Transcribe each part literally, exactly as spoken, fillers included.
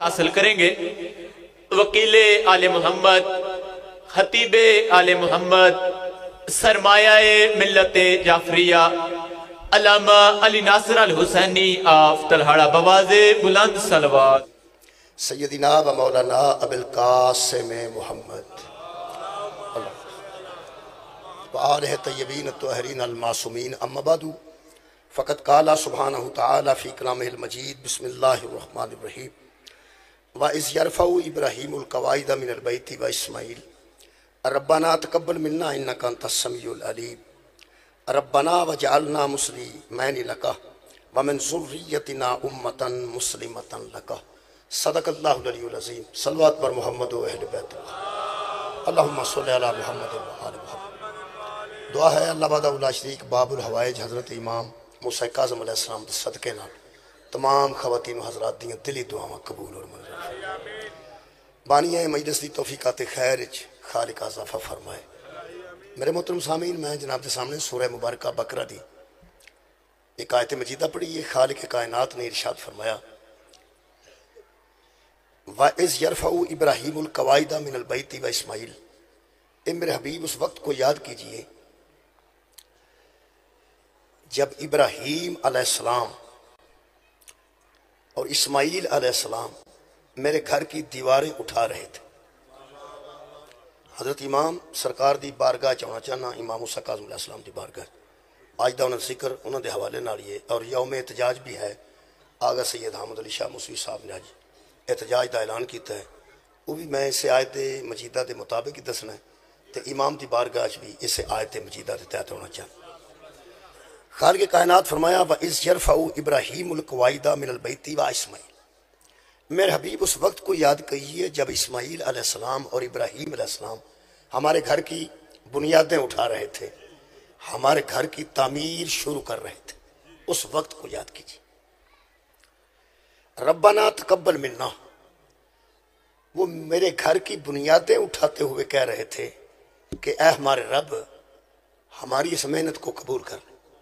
حاصل کریں گے وکیل آل محمد، خطیب آل محمد، سرمایہ ملت جعفریہ علامہ علی ناصر الحسینی آف تلہاڑا بواز بلند صلوات سیدنا و مولانا ابو القاسم محمد وآلہ طیبین الطاہرین المعصومین اما بعد فقد قال سبحانہ تعالی فی کلامہ المجید بسم اللہ الرحمن الرحیم وَإِذْ يَرْفَعُ إِبْرَاهِيمُ الْقَوَاعِدَ مِنَ الْبَيْتِ وَإِسْمَاعِيلُ رَبَّنَا تَقَبَّلْ مِنَّا إِنَّكَ أَنْتَ السَّمِيعُ الْعَلِيمُ رَبَّنَا وَاجْعَلْنَا مُسْلِمَيْنِ لَكَ وَمِنْ ذُرِّيَّتِنَا أُمَّةً مُسْلِمَةً لَكَ صدق اللہ العلی العظیم۔ صلوات پر محمد و اہل بیت اللہ، اللہم صلی علی محمد و آل محمد۔ دعا ہے اللہ بعد اولا شریک باب الحوائج حضرت امام موسیٰ کاظم علیہ السلام دے صدقے نال تمام خواتین و حضرات دیاں دلی دعاواں قبول اور منظور بانیہ مجلس دی توفیقات خیر اچ خالق اضافہ فرمائے۔ میرے محترم سامعین، میں جناب دے سامنے سورہ مبارکہ بقرہ دی ایک آیت مجیدہ پڑھی ہے۔ خالق کائنات نے ارشاد فرمایا وَإِذْ يَرْفَعُ إِبْرَاهِيمُ الْقَوَاعِدَ مِنَ الْبَيْتِ وَإِسْمَاعِيلُ، اے میرے حبیب اس وقت کو یاد کیجئے جب ابراہیم علیہ السلام اور اسماعیل علیہ السلام میرے گھر کی دیواریں اٹھا رہے تھے۔ حضرت امام سرکار دی بارگاہ چاہنا چاہنا امام موسیٰ کاظم علیہ السلام دی بارگاہ آج دا انہوں نے ذکر انہوں دے حوالے نالیے اور یوم احتجاج بھی ہے۔ آگا سید حامد علی شاہ موسوی صاحب نے آج احتجاج دا اعلان کیتا ہے، وہ بھی میں اسے آیت مجیدہ دے مطابق ہی دسنا ہے تو امام دی بارگاہ بھی اسے آیت مجیدہ دے تحت ہونا چاہنا۔ خالق کائنات فرمایا وَإِذْ يَرْفَعُ إِبْرَاهِيمُ الْقَوَاعِدَ مِنَ الْبَيْتِ وَإِسْمَاعِيلُ، میرے حبیب اس وقت کو یاد کیجئے جب اسماعیل علیہ السلام اور ابراہیم علیہ السلام ہمارے گھر کی بنیادیں اٹھا رہے تھے، ہمارے گھر کی تعمیر شروع کر رہے تھے، اس وقت کو یاد کیجئے۔ ربنا تقبل منا، وہ میرے گھر کی بنیادیں اٹھاتے ہوئے کہہ رہے تھے کہ اے ہمارے رب ہماری اس محنت کو قبول کر،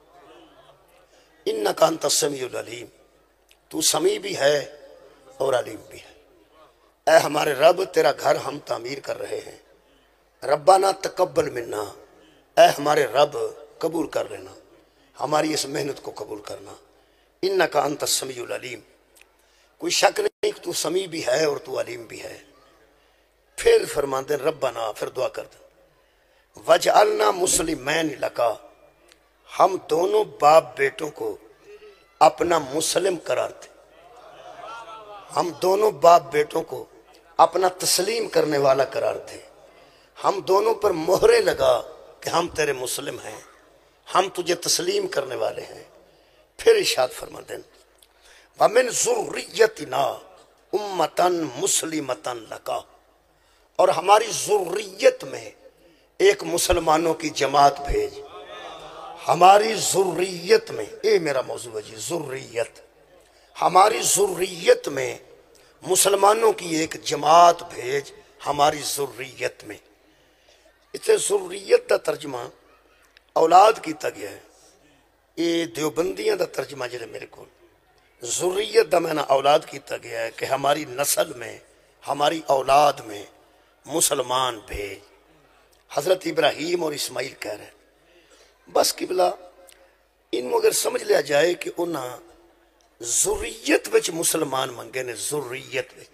انک انت السمیع العلیم، تو سمیع بھی ہے اور علیم بھی ہے۔ اے ہمارے رب تیرا گھر ہم تعمیر کر رہے ہیں، ربنا تقبل منا، اے ہمارے رب قبول کر لینا، ہماری اس محنت کو قبول کرنا، انک انت السمیع العلیم، کوئی شک نہیں کہ تو سمیع بھی ہے اور تو علیم بھی ہے۔ پھر فرماتے ربنا، پھر دعا کر دیں وجعلنا مسلمین لکا، ہم دونوں باپ بیٹوں کو اپنا مسلم قرار دے، ہم دونوں باپ بیٹوں کو اپنا تسلیم کرنے والا قرار دے، ہم دونوں پر مہرے لگا کہ ہم تیرے مسلم ہیں، ہم تجھے تسلیم کرنے والے ہیں۔ پھر ارشاد فرما دیں وَمِن ذُرِّيَّتِنَا أُمَّةً مُسْلِمَةً لَكَ، اور ہماری ذریت میں ایک مسلمانوں کی جماعت بھیج، ہماری ذریت میں، اے میرا موضوع ہے جی ذریت، ہماری ذریت میں مسلمانوں کی ایک جماعت بھیج، ہماری ذریت میں۔ اتنے ذریت دا ترجمہ اولاد کیتا گیا ہے، یہ دیوبندیاں دا ترجمہ جڑے میرے کو ذریت دا میں نے اولاد کیتا گیا ہے کہ ہماری نسل میں، ہماری اولاد میں مسلمان بھیج۔ حضرت ابراہیم اور اسماعیل کہہ رہے ہیں بس قبلہ ان اگر سمجھ لیا جائے کہ انہاں ذریت وچ مسلمان منگے نے، ذریت وچ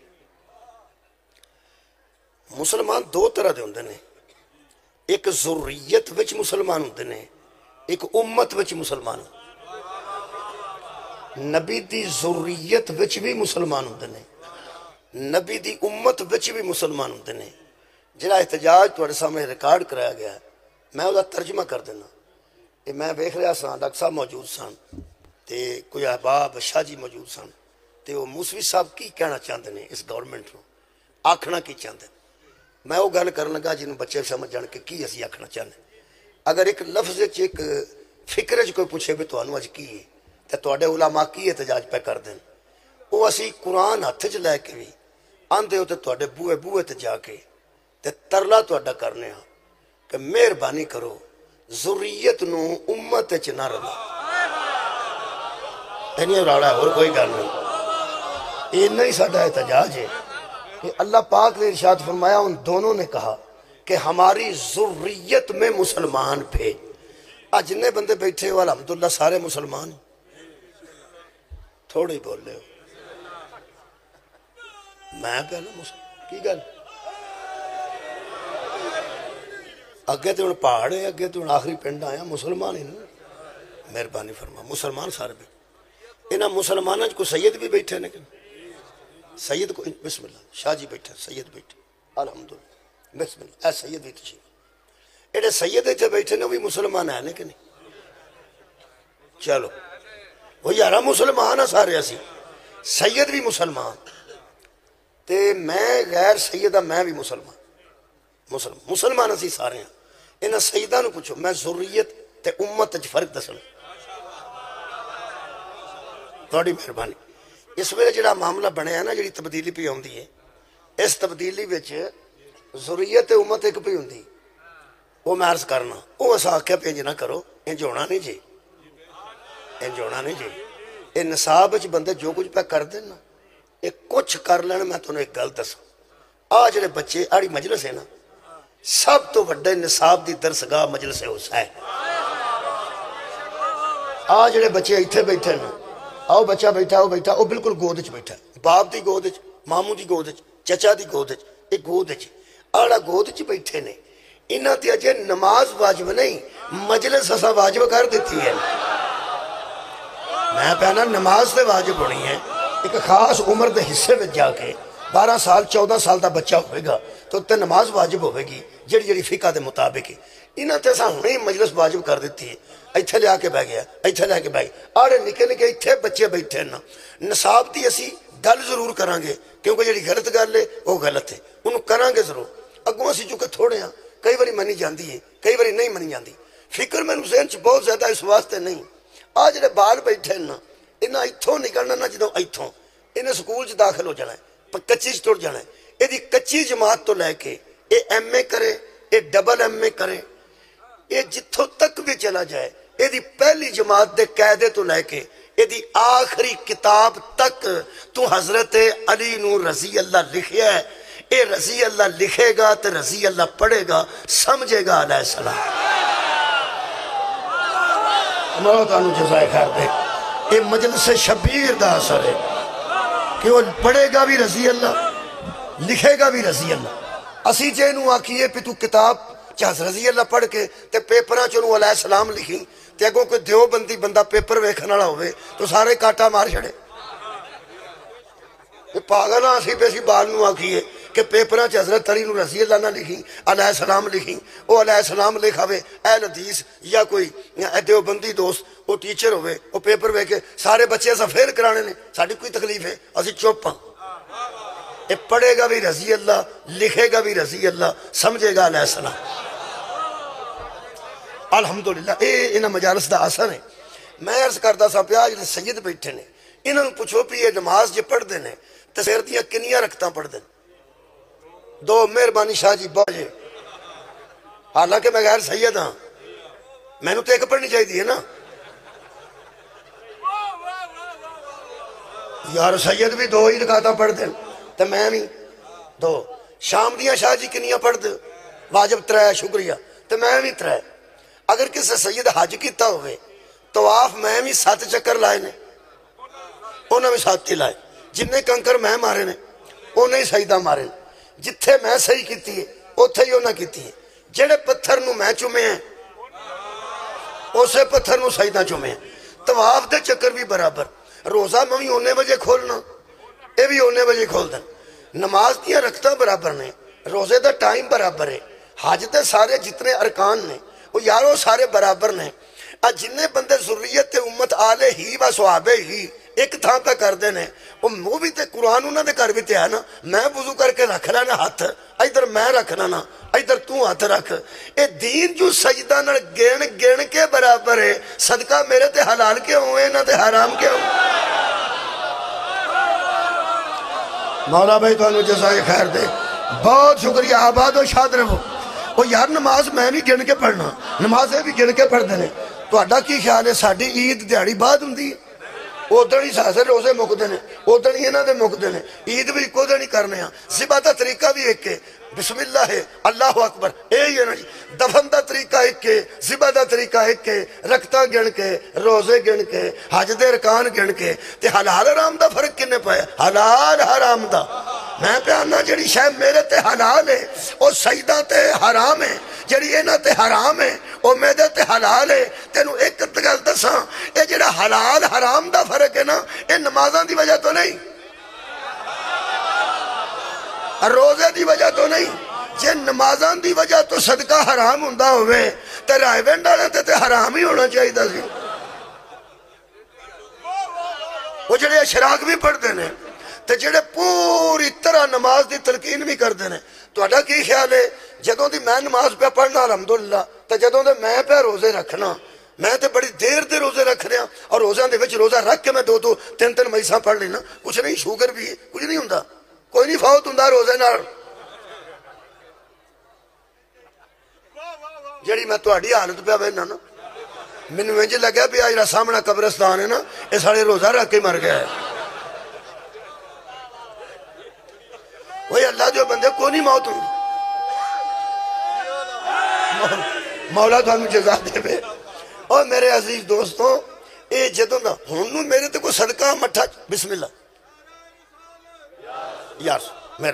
مسلمان دو طرح دے ہوندے نے، ایک ذریت وچ مسلمان ہوندے نے، ایک امت وچ مسلمان۔ نبی دی ذریت وچ بھی مسلمان ہوندے نے، نبی دی امت وچ بھی مسلمان ہوندے نے۔ جڑا احتجاج تواڈے سامنے ریکارڈ کرایا گیا ہے میں وہ ترجمہ کر دینا، کہ میں ویکھ رہا سا ڈاکٹر صاحب موجود سن تے کوئی احباب شاہ جی موجود سن تے وہ موسوی صاحب کی کہنا چاہتے ہیں اس گورنمنٹ نو، آکھنا کی چاہتے ہیں۔ میں وہ گل کرن لگا جنہوں بچے سمجھ جان کہ کی اسی آکھنا چاہتے ہیں۔ اگر ایک لفظ ایک فکر کوئی پوچھے بھی تانوں اج کی ہے تے تواڈے علماء کی احتجاج پہ کر دیں، وہ اسی قرآن ہاتھ چ لے کے بھی آندے ہو تے تواڈے بوئے بوئے تے جا کے تے ترلا تواڈا کرنے ہاں کہ مہربانی کرو ذریت نو امت چ نہ رلا۔ اینی راڑا اور کوئی گل نہیں، یہ نہیں ساڈا احتجاج ہے. کہ اللہ پاک نے ارشاد فرمایا ان دونوں نے کہا کہ ہماری ذریت میں مسلمان بھیج. آج جتنے بندے بیٹھے ہو الحمدللہ سارے مسلمان تھوڑے ہی بول رہے ہو. میں پہلا مسلمان کی گل اگے تو ہوں پہاڑ ہے اگے تو ہوں آخری پنڈ آیا مسلمان ہی نا. مہربانی فرما مسلمان سارے بھی انہاں مسلمانوں کو سید بھی بیٹھے نے کہ سید کو بسم اللہ شاہ جی بیٹھے سید بیٹھے الحمدللہ بسم اللہ اے سید بھی تشریف ایڈے سید اتنے بیٹھے نے وہ بھی مسلمان ہیں کہ نہیں. چلو وہ یارہ مسلمان ہیں سارے اسی سید بھی مسلمان تے میں غیر سیدہ میں بھی مسلمان مسلم مسلمان اسی سارے ہیں. انہاں سیدہ نو پوچھو میں ذریت تے امت اچھ فرق دسن تھوڑی مہربانی. اس ویلے جڑا معاملہ بنے ہے نا جڑی تبدیلی پہ ہوندی ہے اس تبدیلی وچ ذریت تے امت ایک پہ ہوندی وہ میں عرض کرنا وہ اسا آکھیا پہ انج نہ کرو انج ہونا نہیں جی انج ہونا نہیں جی. یہ نصاب وچ بندے جو کچھ پہ کر دیں نا یہ کچھ کر لین. میں تمہیں ایک گل دساں آ جڑے بچے آڑی مجلس ہے نا سب تو وڈے نصاب دی درسگاہ مجلس حسین. آ جڑے بچے ایتھے بیٹھے نا آؤ بچہ بیٹھا وہ بیٹھا وہ بالکل گود وچ بیٹھا باپ دی گود وچ ماموں دی گود وچ چچا دی گود وچ یہ گود وچ آڑا گود وچ بیٹھے نے. انہاں تے اجے نماز واجب نہیں مجلس اساں واجب کر دیتی ہے. میں پہنا نماز تے واجب ہونی ہے ایک خاص عمر دے حصے میں جا کے بارہ سال چودہ سال دا بچہ ہوئے گا تو تے نماز واجب ہوئے گی جڑی جڑی فقہ دے مطابق ہے. انہاں تے اساں ہنے مجلس واجب کر دیتی ہے. ایتھے لے آ کے بہ گیا ایتھے لے کے بہ گیا آڑے نکے نکے ایتھے بچے بیٹھے نا نصاب دی اسی گل ضرور کران گے کیونکہ جڑی غلط گل ہے وہ غلط ہے انہوں کران گے ضرور. اگوں اسی چونکہ تھوڑے ہاں کئی باری منی جاندی ہے کئی باری نہیں منی جاندی. فکر میں ذہن چ بہت زیادہ اس واسطے نہیں. آ جڑے بال بیٹھے نا انہاں ایتھوں نکلنا نہ جدوں ایتھوں انہیں سکول چ داخل ہو جانا ہے کچی چ ٹر جانا ہے. یہ کچی جماعت تو لے کے یہ ایم اے کرے یہ ڈبل ایم اے کرے یہ جتھوں تک بھی چلا جائے یہ پہلی جماعت دے قاعدے تو لے کے یہ آخری کتاب تک تو حضرت علی نو رضی اللہ لکھیا ہے. یہ رضی اللہ لکھے گا تو رضی اللہ پڑھے گا سمجھے گا علیہ السلام. موت آنو جزائے خیر دے. یہ مجلس شبیر دا اثر ہے کہ وہ پڑھے گا بھی رضی اللہ لکھے گا بھی رضی اللہ. اسی جینو آکیے پہ تو کتاب چاہت رضی اللہ پڑھ کے تے پیپرہ چونو علیہ السلام لکھی تے اگوں کوئی دیو بندی بندہ پیپر ویکھنا نہ ہوئے تو سارے کاٹا مار چھڑے. پاگل ہاں اسی پہ اسی بال نو آکیے کہ پیپرہ چاہ حضرت علی نو رضی اللہ نہ لکھی علیہ السلام لکھی وہ علیہ السلام لکھاوے اہل حدیث یا کوئی دیو بندی دوست وہ ٹیچر ہوئے وہ پیپر ویکھے سارے بچے ایسا فیل کرانے نے ساڑھی کوئی تکلیف ہے اسی چوپ ہاں. یہ پڑھے گا بھی رضی اللہ لکھے گا بھی رضی اللہ سمجھے گا علیہ السلام. الحمدللہ اے انہاں مجالس دا اثر ہے. میں عرض کرتا سا پیا جنہیں سید بیٹھے نے انہوں نے پوچھو پی یہ نماز جو پڑھ دینے تو سیر دیاں کنیاں رکھتاں پڑھ دینے دو مہربانی شاہ جی باجے حالانکہ میں غیر سید ہاں میں نے تو ایک پڑھنی چاہی دی ہے نا یار سید بھی دو ہی رکھاتا پڑھ دیں تو میں بھی دو شام دیاں شاہ جی کنیاں پڑھ دیں واجب ترے شکریہ تو میں بھی ترے. اگر کسی سید حج کیتا ہوئے طواف میں بھی سات چکر لائے نے انہوں نے سات ہی لائے. جنہیں کنکر میں مارے نے انہیں ہی سجدہ مارے نے. جتھے میں صحیح کیتی ہے اتھے ہی انہیں کیتی ہے. جڑے پتھر نو میں چومے ہیں اسے پتھر نو سجدہ چومے ہیں. طواف دے چکر بھی برابر. روزہ میں بھی ہونے بجے کھولنا اے بھی ہونے بجے کھول دیں. نماز دیا رکھتا برابر نے روزے دا ٹائم برابر ہے. حج دے سارے جتنے ارکان نے وہ یارو سارے برابر نے. جنہیں بندے ذریت امت آلے ہی و صحابے ہی ایک تھا پہ کر دینے وہ بھی تے قرآن انہوں نے کر بھی تے ہے نا. میں وضو کر کے رکھ لینا ہاتھ ادھر میں رکھنا نا ادھر تو ہاتھ رکھ. اے دین جو سجدہ نہ گین گین کے برابر ہے. صدقہ میرے تے حلال کے ہوئے نہ تے حرام کے ہوئے. مولا بھائی تو انہوں جزائے خیر دے بہت شکریہ آباد و شاد رہو. وہ یار نماز میں بھی گن کے پڑھنا نمازیں بھی گن کے پڑھ دینے. تو اڈا کی خیال ہے ساڑھی عید دیاری بعد ہوں دی ادھر ہی ساسے روزے مکتے ہیں، ادھر ہی انہوں نے مکتے ہیں، عید بھی ایک دن ہی کرنے ہیں، ذبح دا طریقہ بھی ایک ہے، بسم اللہ ہے، اللہ اکبر، یہی ہے نا جی۔ دفن دا طریقہ ایک ہے، ذبح دا طریقہ ایک ہے، رکھتا گن کے، روزے گن کے، حج دے ارکان گن کے، تے حلال حرام دا فرق کنے پایا؟ حلال حرام دا میں پیانا جڑی شاید میرے تے حلال ہے او سجدہ تے حرام ہے، جڑی اینا تے حرام ہے او میدے تے حلال ہے۔ تینوں ایک گل دساں، اے جڑا حلال حرام دا فرق ہے نا، اے نمازاں دی وجہ تو نہیں، روزے دی وجہ تو نہیں۔ جے نمازاں دی وجہ تو صدقہ حرام ہوندہ ہوئے تے رائے وینڈ آنے تے تے حرام ہی ہونا چاہیے دا سی۔ وہ جڑے اشراق بھی پڑھ دینے تے جڑے پوری طرح نماز دی تلقین بھی کر دینے۔ تو اڈا کی خیال ہے جدوں دی میں نماز پہ پڑھنا الحمدللہ تے جدوں دے میں پہ روزے رکھنا، میں تے بڑی دیر دے روزے رکھ رہا اور روزہ دے وچ روزہ رکھ کے میں دو دو تین تین مئیساں پڑھ لینا، کچھ نہیں، شوگر بھی ہے، کچھ نہیں ہوندہ، کوئی نہیں فوت ہوندہ روزے نال۔ جڑی میں تو اڈی حالت پہ بہنا نا، میں نے وینجے لگا بھی آج سامنا قبرستان ہے نا، یہ سارے روزہ رکھ کے مر گیا ہے۔ وہی اللہ جو بندے کو نہیں موت ہوئی، مولا تو ہمیں جزا دے بے۔ اور میرے عزیز دوستوں، اے جدوں دا ہونوں میرے تے کوئی صدقہ مٹھا، بسم اللہ یار میرے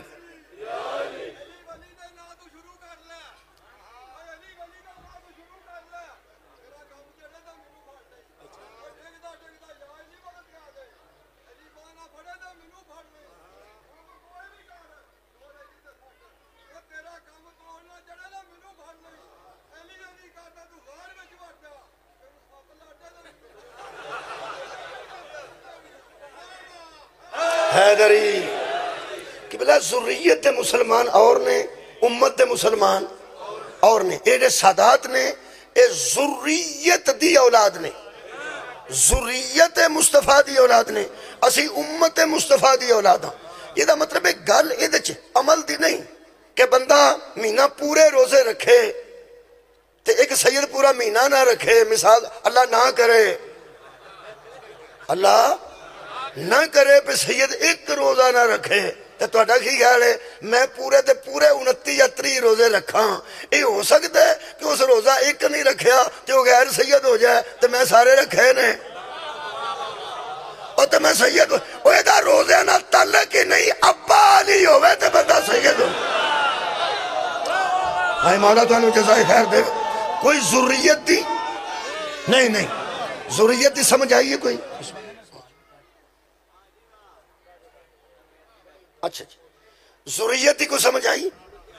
حیدری کہ بلا ذریت مسلمان اور نے، امت مسلمان اور نے، اے سادات نے، اے ذریت دی اولاد نے، ذریت مصطفیٰ دی اولاد نے، اسی امت مصطفیٰ دی اولاد ہاں۔ یہ دا مطلب ہے گل یہ عمل دی نہیں کہ بندہ مہینہ پورے روزے رکھے تے ایک سید پورا مہینہ نہ رکھے، مثال اللہ نہ کرے، اللہ نہ کرے پہ سید ایک روزہ نہ رکھے تو توڑا کی خیال ہے میں پورے تے پورے انتی یا تری روزے رکھاں، یہ ہو سکتا ہے کہ اس روزہ ایک نہیں رکھیا تو غیر سید ہو جائے تو میں سارے رکھے نے اور تو میں سید ہو وہ ایدہ روزے نہ تعلق ہی نہیں، ابا علی ہوئے تو بندہ سید ہو۔ آئی مولا تو انہوں جزائے خیر دے، کوئی ذریت دی نہیں نہیں ذریت دی سمجھ آئیے کوئی؟ اچھا اچھا ذریت ہی کو سمجھ آئی؟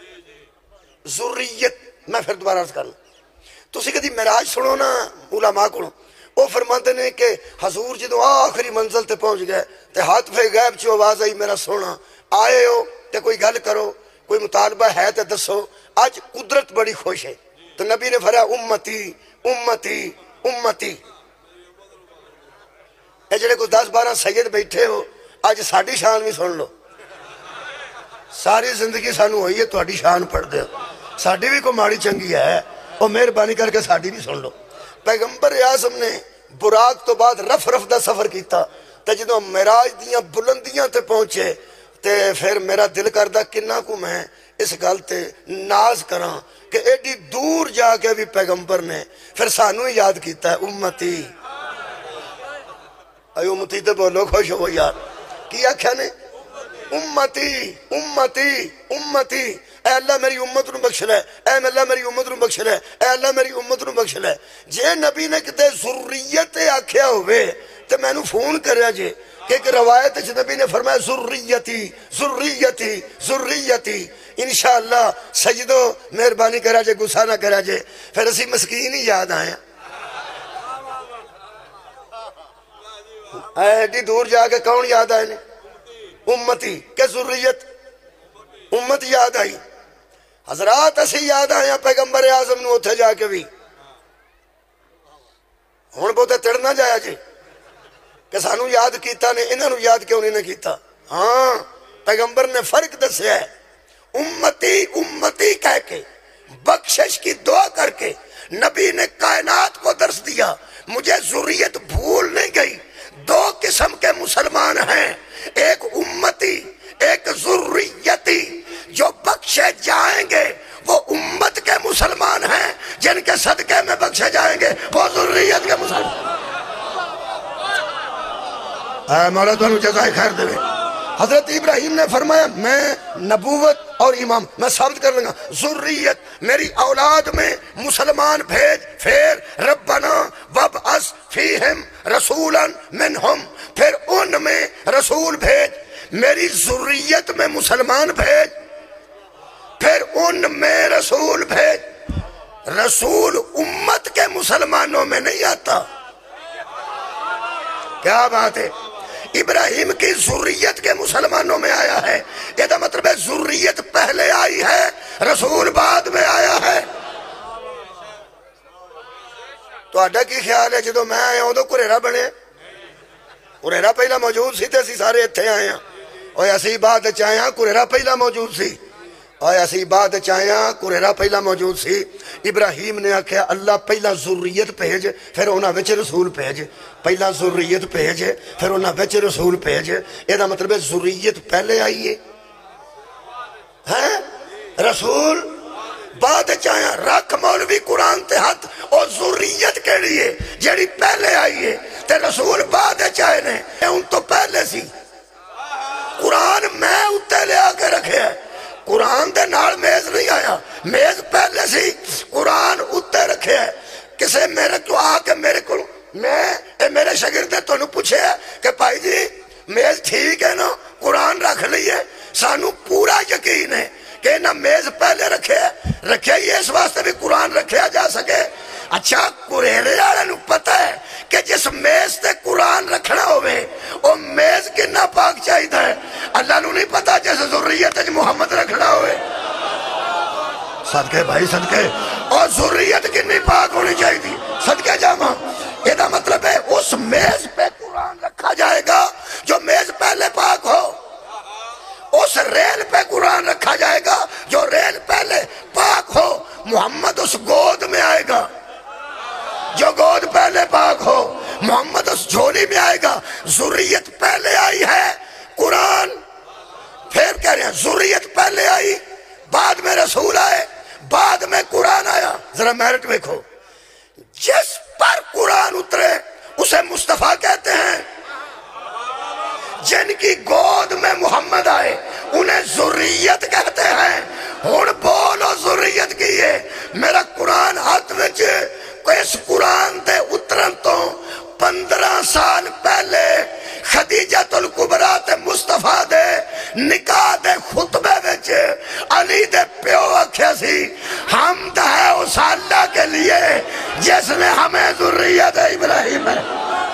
ذریت میں پھر دوبارہ عرض کرنا، تو اسی کہتی معراج سنو نا علماء کو، وہ فرماتے ہیں کہ حضور جدو آخری منزل تے پہنچ گئے تے ہاتھ پہ غیب چو آواز آئی میرا سونا آئے ہو تے کوئی گل کرو، کوئی مطالبہ ہے تے دسو، آج قدرت بڑی خوش ہے تو نبی نے فرمایا امتی امتی امتی۔ اے جڑے کوئی دس بارہ سید بیٹھے ہو آج ساڑھی شان بھی سن لو، ساری زندگی سانو ہوئی ہے تو اڈی شان پڑھ دے، ساڑھی بھی کو ماڑی چنگی ہے اور مہربانی کر کے ساڑھی بھی سن لو۔ پیغمبر اعظم نے براق تو بعد رف رف دا سفر کیتا تے جدوں معراج دیاں بلندیاں تے پہنچے تے پھر میرا دل کردہ کنہ کو میں اس گل تے ناز کراں کہ ایڈی دور جا کے بھی پیغمبر نے پھر سانو ہی یاد کیتا ہے امتی۔ اے امتی تے بولو خوش ہو یار، کیا کہنے امتی امتی امتی، اے اللہ میری امت نو بخش لے، اے اللہ میری امت نو بخش لے، اے اللہ میری امت نو بخش لے۔ جے نبی نے کتے ذریت آکھیا ہوئے تو میں نو فون کریا جے کہ ایک روایت ہے نبی نے فرمایا ذریتی ذریتی ذریتی، انشاءاللہ سجدو مہربانی کرا جے، گسا نہ کرا جے، پھر اسی مسکین ہی یاد آیا۔ ایڈی دور جا کے کون یاد آئے نے؟ امتی کہ ذریت امت یاد آئی۔ حضرات اسی یاد آیا پیغمبر اعظم نو اتھے جا کے بھی ہون بہتے تڑنا جایا جی کہ سانو یاد کیتا نے انہاں نو یاد کیوں نہیں کیتا؟ ہاں پیغمبر نے فرق دسیا ہے، امتی امتی کہہ کے بخشش کی دعا کر کے نبی نے کائنات کو درس دیا، مجھے ذریت بھول نہیں گئی، دو قسم کے مسلمان ہیں، ایک امتی ایک ذریتی۔ جو بخشے جائیں گے وہ امت کے مسلمان ہیں، جن کے صدقے میں بخشے جائیں گے وہ ذریت کے مسلمان۔ اے مولا تو جزائے خیر دے۔ حضرت ابراہیم نے فرمایا میں نبوت اور امام میں ثابت کر لوں گا، ذریت میری اولاد میں مسلمان بھیج، پھر ربنا وابعث فیہم رسولا منہم، پھر ان میں رسول بھیج، میری ذریت میں مسلمان بھیج، پھر ان میں رسول بھیج۔ رسول امت کے مسلمانوں میں نہیں آتا۔ کیا بات ہے؟ ابراہیم کی ذریت کے مسلمانوں میں آیا ہے، یہ مطلب ہے ذریت پہلے آئی ہے، رسول بعد میں آیا ہے۔ تو اڈا کی خیال ہے جدو میں آیا ہوں تو قریرہ بنے؟ قریرہ پہلا موجود سی تے اسی سارے اتھے آئے ہیں، اور اسی بات چاہے ہیں قریرہ پہلا موجود سی، اور اسی بات چاہے ہیں قریرہ پہلا موجود سی۔ ابراہیم نے آکھیا اللہ پہلا ذریت بھیج پھر انہاں وچ رسول بھیج، پہلا ذریت بھیج پھر انہاں وچ رسول بھیج۔ یہ مطلب ہے ذریت پہلے آئیے ہیں، رسول بعد چاہے۔ رکھ مولوی قرآن تے ہاتھ، اور ذریت کے لیے جیڑی پہلے آئیے تے رسول بعد چاہے نے، ان تو پہلے سی۔ قرآن میں اتے لے آکے رکھے ہے، قرآن دے نال میز نہیں آیا، میز پہلے سی، قرآن اتے رکھے ہے۔ کسے میرے کو آ کے میرے کو میں اے میرے شاگرد نے تو انہوں پوچھے ہے کہ بھائی جی میز ٹھیک ہے نا، قرآن رکھ لیے، سانو پورا یقین ہے کہ نہ میز پہلے رکھے ہے، رکھے ہی اس واسطے بھی قرآن رکھے جا سکے۔ اچھا قریرے والے نو پتہ ہے کہ جس میز تے قرآن رکھنا ہوئے وہ میز کنا پاک چاہیے ہے، اللہ نو نہیں پتا جیسے ذریت محمد رکھنا ہوئے۔ صدقے بھائی صدقے، اور ذریت کنی پاک ہونی چاہیے تھی، صدقے جامع۔ یہ مطلب ہے اس میز پہ قرآن رکھا جائے گا جو میز پہلے پاک ہو، اس ریل پہ قرآن رکھا جائے گا جو ریل پہلے پاک ہو۔ محمد اس گود میں آئے گا جو گود پہلے پاک ہو، محمد اس جھولی میں آئے گا۔ ذریت پہلے آئی ہے قرآن، پھر کہہ رہے ہیں ذریت پہلے آئی بعد میں رسول آئے، بعد میں قرآن آیا۔ ذرا میرٹ دیکھو، جس پر قرآن اترے اسے مصطفیٰ کہتے ہیں، جن کی گود میں محمد آئے انہیں ذریت کہتے ہیں۔ ہن بولو ذریت کی ہے، میرا قرآن ہاتھ وچ، اس قرآن دے اترن تو پندرہ سال پہلے خدیجۃ الکبریٰ تے مصطفیٰ دے نکاح دے خطبے وچ علی دے پیو آکھیا سی حمد ہے اس اللہ کے لیے جس نے ہمیں ذریت ابراہیم ہے۔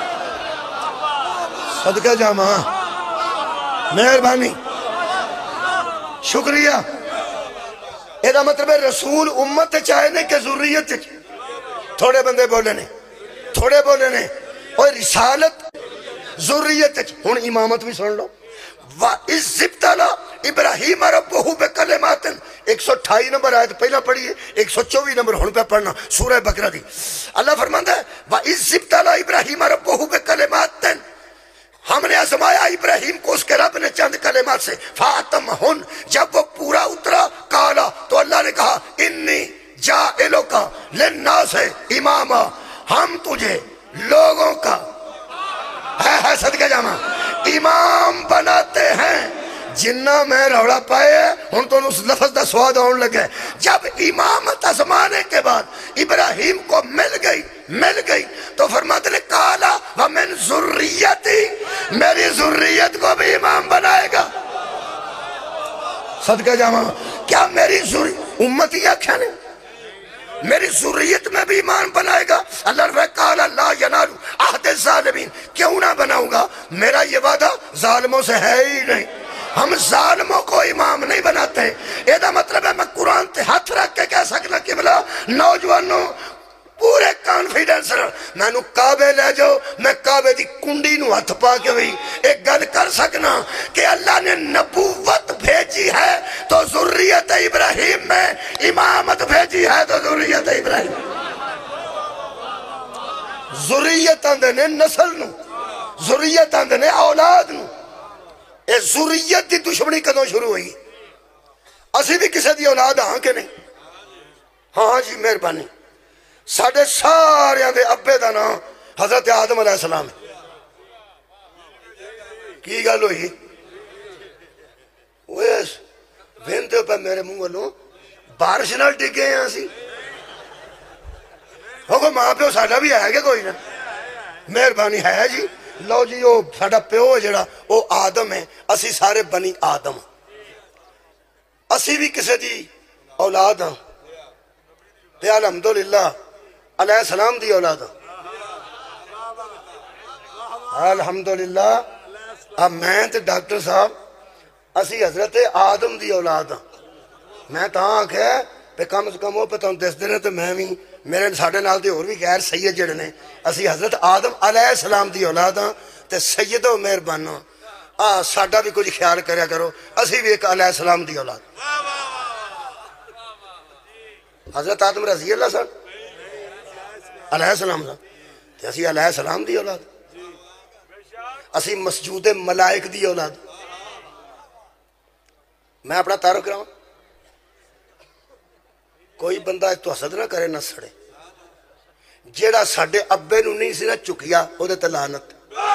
صدقہ جامع، مہربانی، شکریہ۔ یہ مطلب ہے رسول امت چاہے نے کہ ذریت؟ تھوڑے بندے بولے نے، تھوڑے بولے نے، اور رسالت ذریت۔ ہن امامت بھی سن لو۔ وَإِذِ ابْتَلَىٰ إِبْرَاهِيمَ رَبُّهُ بِكَلِمَاتٍ، ایک سو اٹھائی نمبر آیت پہلا پڑھیے، ایک سو چوبی نمبر ہن پہ پڑھنا، سورہ بقرہ دی۔ اللہ فرماندا ہے وَإِذِ ابْتَلَىٰ إِبْرَاهِيمَ رَبُّهُ بِكَلِمَاتٍ، ہم نے آزمایا ابراہیم کو اس کے رب نے چند کلمات سے، فَأَتَمَّهُنَّ، جب وہ پورا اترا کالا تو اللہ نے کہا انی جاعلک للناس اماما، ہم تجھے لوگوں کا ہے ہے صدقہ جامع امام بناتے ہیں۔ جنہ میں روڑا پائے ہن تو اس لفظ دا سواد آن لگے۔ جب امامت زمانے کے بعد ابراہیم کو مل گئی مل گئی تو فرماتے نے کالا ومن ذریتی، میری ذریت کو بھی امام بنائے گا۔ صدقہ جامع، کیا میری ذریت امتی آکھیا نے میری ذریت میں بھی ایمان بنائے گا؟ اللہ نے کہا لا ینال عہد الظالمین، کیوں نہ بناؤں گا، میرا یہ وعدہ ظالموں سے ہے ہی نہیں، ہم ظالموں کو امام نہیں بناتے۔ یہ مطلب ہے میں قرآن تے ہاتھ رکھ کے کہہ سکنا کہ بلا نوجوانوں پورے کانفیڈنس میں نو کعبے لے جاؤ، میں کعبے دی کنڈی نو ہاتھ پا کے بھی ایک گل کر سکنا کہ اللہ نے نبوت بھیجی ہے تو ذریت ابراہیم میں، امامت بھیجی ہے تو ذریت ابراہیم۔ ذریت آندے نے نسل نو، ذریت آندے نے اولاد نو. اے ذریت دی دشمنی کدوں شروع ہوئی؟ اسی بھی کسی دی اولاد ہاں کہ نہیں؟ ہاں جی مہربانی. ساڑھے سارے دے ابے دا نام حضرت آدم علیہ السلام ہے. کی گل ہوئی؟ ویس ویندے پہ میرے منہ والوں بارش نال ڈگے ہیں اسی. ہو کو ماں پیو ساڑھا بھی ہے کہ کوئی نہ؟ مہربانی ہے جی. لو جی وہ ساڑھا پیو جڑا وہ آدم ہے. اسی سارے بنی آدم. اسی بھی کسی دی اولاد ہاں تے الحمدللہ علیہ السلام دی اولاد ہاں. الحمدللہ اب میں تے ڈاکٹر صاحب اسی حضرت آدم دی اولاد ہاں. میں تاں آکھے پہ کم از کم وہ پہ تم دس دینے تو میں بھی میرے ساڑھے نال دے اور بھی غیر سید جڑے نے اسی حضرت آدم علیہ السلام دی اولاد ہاں. تے سید و مہربانو آ ساڑھا بھی کچھ خیال کریا کرو. اسی بھی ایک علیہ السلام دی اولاد. حضرت آدم رضی اللہ صاحب علیہ السلام صاحب تے اسی علیہ السلام دی اولاد. اسی مسجود ملائک دی اولاد. میں اپنا تعارف کراؤں. کوئی بندہ تو حسد نہ کرے نہ سڑے. جیڑا ساڑھے ابے نو نہیں سی نہ چکیا او دے تے لعنت.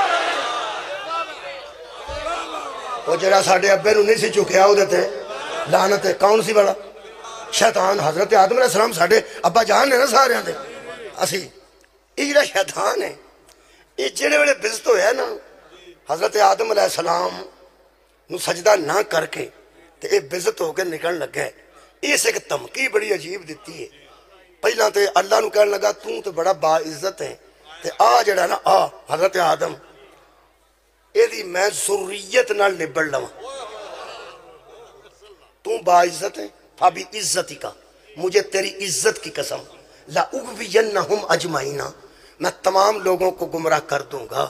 وہ جیڑا ساڑھے ابے نو نہیں سی چکیا او دے تے لعنت ہے. کون سی بڑا؟ شیطان. حضرت آدم علیہ السلام ساڑھے ابا جان ہے نا سارے آن دے. اسی یہ جیڑا شیطان ہے یہ جیڑے ویڑے بزت ہویا نا حضرت آدم علیہ السلام نو سجدہ نہ کر کے تے اے بزت ہو کے نکل لگے. اس ایک تمکی بڑی عجیب دیتی ہے. پہلا تے اللہ نو کہنے لگا توں تے بڑا با عزت ہے تے آ جڑا نا آ حضرت آدم اے دی میں ذریت نال نبڑ لواں. توں با عزت ہے فابی عزتی کا مجھے تیری عزت کی قسم لا اغوینہم اجمعین میں تمام لوگوں کو گمراہ کر دوں گا.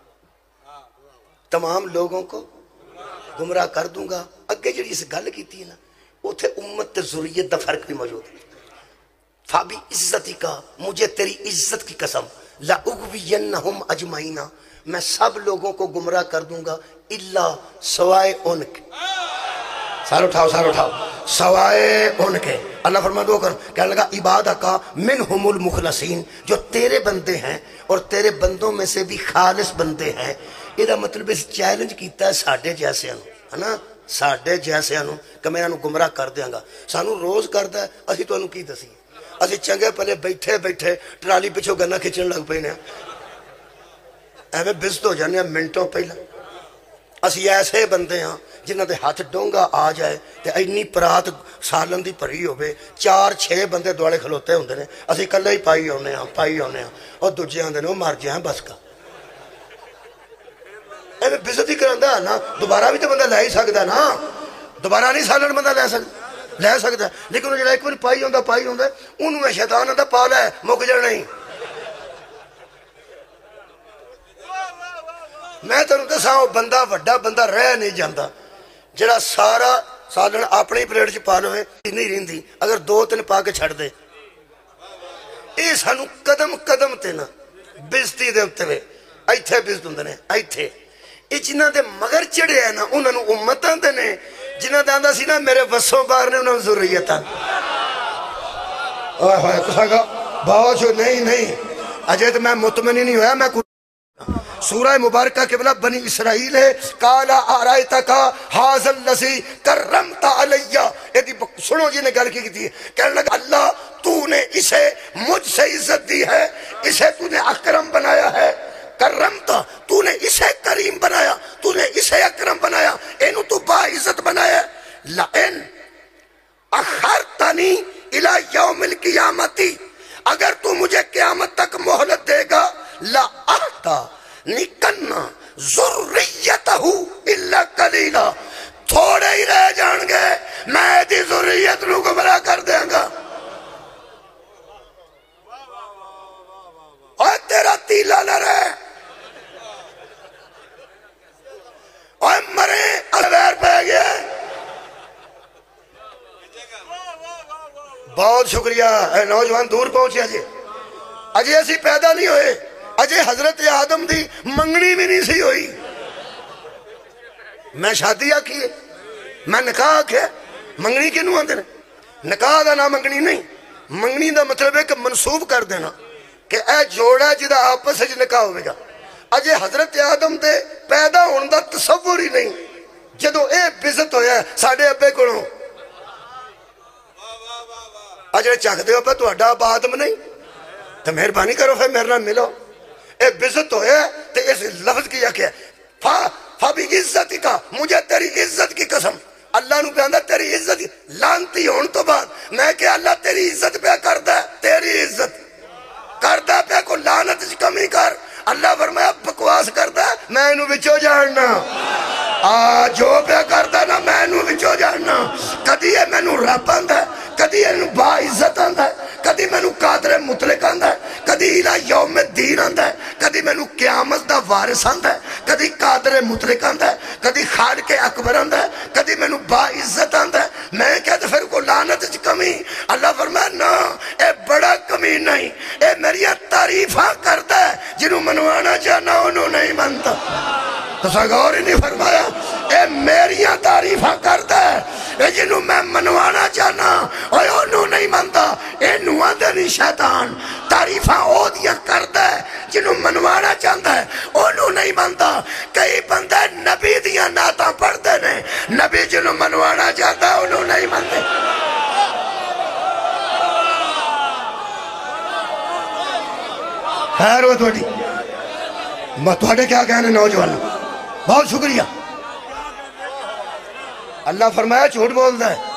تمام لوگوں کو گمراہ کر دوں گا. اگے جڑی اس گل کیتی ہے نا اتھے امت تے ذریت دا فرق بھی موجود ہے. فابی عزتی کا مجھے تیری عزت کی قسم لا اغوینہم اجمعین میں سب لوگوں کو گمراہ کر دوں گا الا سوائے ان کے. سار اٹھاؤ سار اٹھاؤ سوائے ان کے. اللہ فرما دو کر کہنے لگا عبادہ کا منہم المخلصین جو تیرے بندے ہیں اور تیرے بندوں میں سے بھی خالص بندے ہیں. یہ دا مطلب اس چیلنج کیتا ہے ساڑھے جیسے انہوں ہے نا ساڑھے جیسے انہوں کہ میں انہوں گمراہ کر دیاں گا. سانو روز کرتا ہے اسی تو انہوں کی دسی اسی چنگے پہلے بیٹھے بیٹھے ٹرالی پچھو گنا کھچن لگ پینے ایویں بزت ہو جانے منٹوں پہلا. اسی ایسے بندے ہاں جنہ دے ہاتھ ڈونگا آ جائے تے اینی پرات سالن دی پری ہوئے چار چھے بندے دوالے کھلوتے ہوندے نے اسی کلے ہی پائی ہونے ہاں پائی ہونے ہاں اور دوجے آندے نے وہ مر جائیں بس کا. ایویں بزتی کرندا نا دوبارہ بھی تو بندہ لے ہی سکدا نا. دوبارہ نہیں سالن بندہ لے سکدا لے سکدا لیکن جڑا ایک بار پائی ہوندا پائی ہوندا اونوں شیطان آندا پا لے مک جانا نہیں. میں تینوں دساں بندہ وڈا بندہ رہ نہیں جاندا جڑا سارا سالن اپنی پلیٹ چ پا لوے نہیں رہندی اگر دو تین پا کے چھڑ دے. یہ سانو قدم قدم تے نا بزتی دے اتنے ایتھے بزت ہوندے نے ایتھے. یہ جنہ دے مگر چڑھے ہیں نا انہوں نے امتاں دے نے جنہ دے آندہ سی نا میرے وسوں بار نے انہوں نے ذریتاں. اوہ ہوئے کسا گا بہت شو نہیں نہیں اجے تو میں مطمئنی نہیں ہویا. میں سورہ مبارکہ کے بلا بنی اسرائیل ہے کالا آرائیتا کا حاضر لسی کرمتا علیہ. سنو جی نے گل کی تھی کہنے لگا اللہ تو نے اسے مجھ سے عزت دی ہے اسے تو نے اکرم بنایا ہے. کرمتا تو نے اسے کریم بنایا تو نے اسے اکرم بنایا اینو تو با عزت بنایا. لئن اخرتنی الى یوم القیامتی اگر تو مجھے قیامت تک مہلت دے گا لا احتا نکننا ذریتہو الا قلیلا تھوڑے ہی رہ جان گے میں دی ذریت نو گمراہ کر دیں گا. اور تیرا تیلا نہ رہے اور مرے الویر پہ گیا. بہت شکریہ اے نوجوان دور پہنچے اجے اجے اسی پیدا نہیں ہوئے اجے حضرت آدم دی منگنی بھی نہیں سی ہوئی. میں شادی آکھی ہے, میں نکاح آکھیا. منگنی کنوں آندے نے؟ نکاح دا نام منگنی نہیں. منگنی دا مطلب ہے کہ منسوب کر دینا کہ اے جوڑا جدا آپس وچ نکاح ہوئے گا. اجے حضرت آدم دے پیدا ہونے دا تصور ہی نہیں. جدو اے بزت ہویا ہے ساڑھے ابے کولوں, اجے چک دے ہو پہ تو اڈا ابا آدم نہیں تو مہربانی کرو پھر میرے نام ملو. اے بزت ہویا ہے تو اس لفظ کیا کیا فا فا بھی عزت کا, مجھے تیری عزت کی قسم. اللہ نو پیاندہ تیری عزت لانتی ہون تو بعد میں کہ اللہ تیری عزت پہ کردہ ہے, تیری عزت کردہ پہ کو لانت کمی کر. اللہ فرمایا بکواس کردہ ہے میں انہوں بچو جاننا, آ جو پہ کردہ نا میں انہوں بچو جاننا. کدی ہے میں انہوں رب آندہ ہے, کدی ہے انہوں با عزت آندہ ہے, کدی میں انہوں قادر مطلق آندہ ہے, کدی الہ یوم الدین آندہ ہے, کدی میں انہوں قیامت دا وارث آندہ ہے, کدی قادر مطلق آندہ ہے, کدی خالق اکبر آندہ ہے, کدی میں انہوں با عزت آندہ ہے. میں کہتا پھر کو لعنت چ کمی. اللہ فرمایا نا اے بڑا کمی نہیں, اے میریاں تعریفاں کرتا ہے جنہوں منوانا چاہنا انہوں نہیں منتا. تو سگور ہی نہیں فرمایا اے میریاں تعریفاں کرتا ہے اے جنہوں میں منوانا چاہنا اور انہوں نہیں منتا. اے نوادہ نہیں شیطان تعریفاں او دیا کرتا ہے جنہوں منوانا چاہتا ہے انہوں نہیں منتا. کئی بندہ نبی دیا ناتاں پڑھتے نے, نبی جنہوں منوانا چاہتا ہے انہوں نہیں منتے. خیر ہو توڑی میں توڑے کیا کہنے نوجوان, بہت شکریہ. اللہ فرمایا جھوٹ بولتا ہے.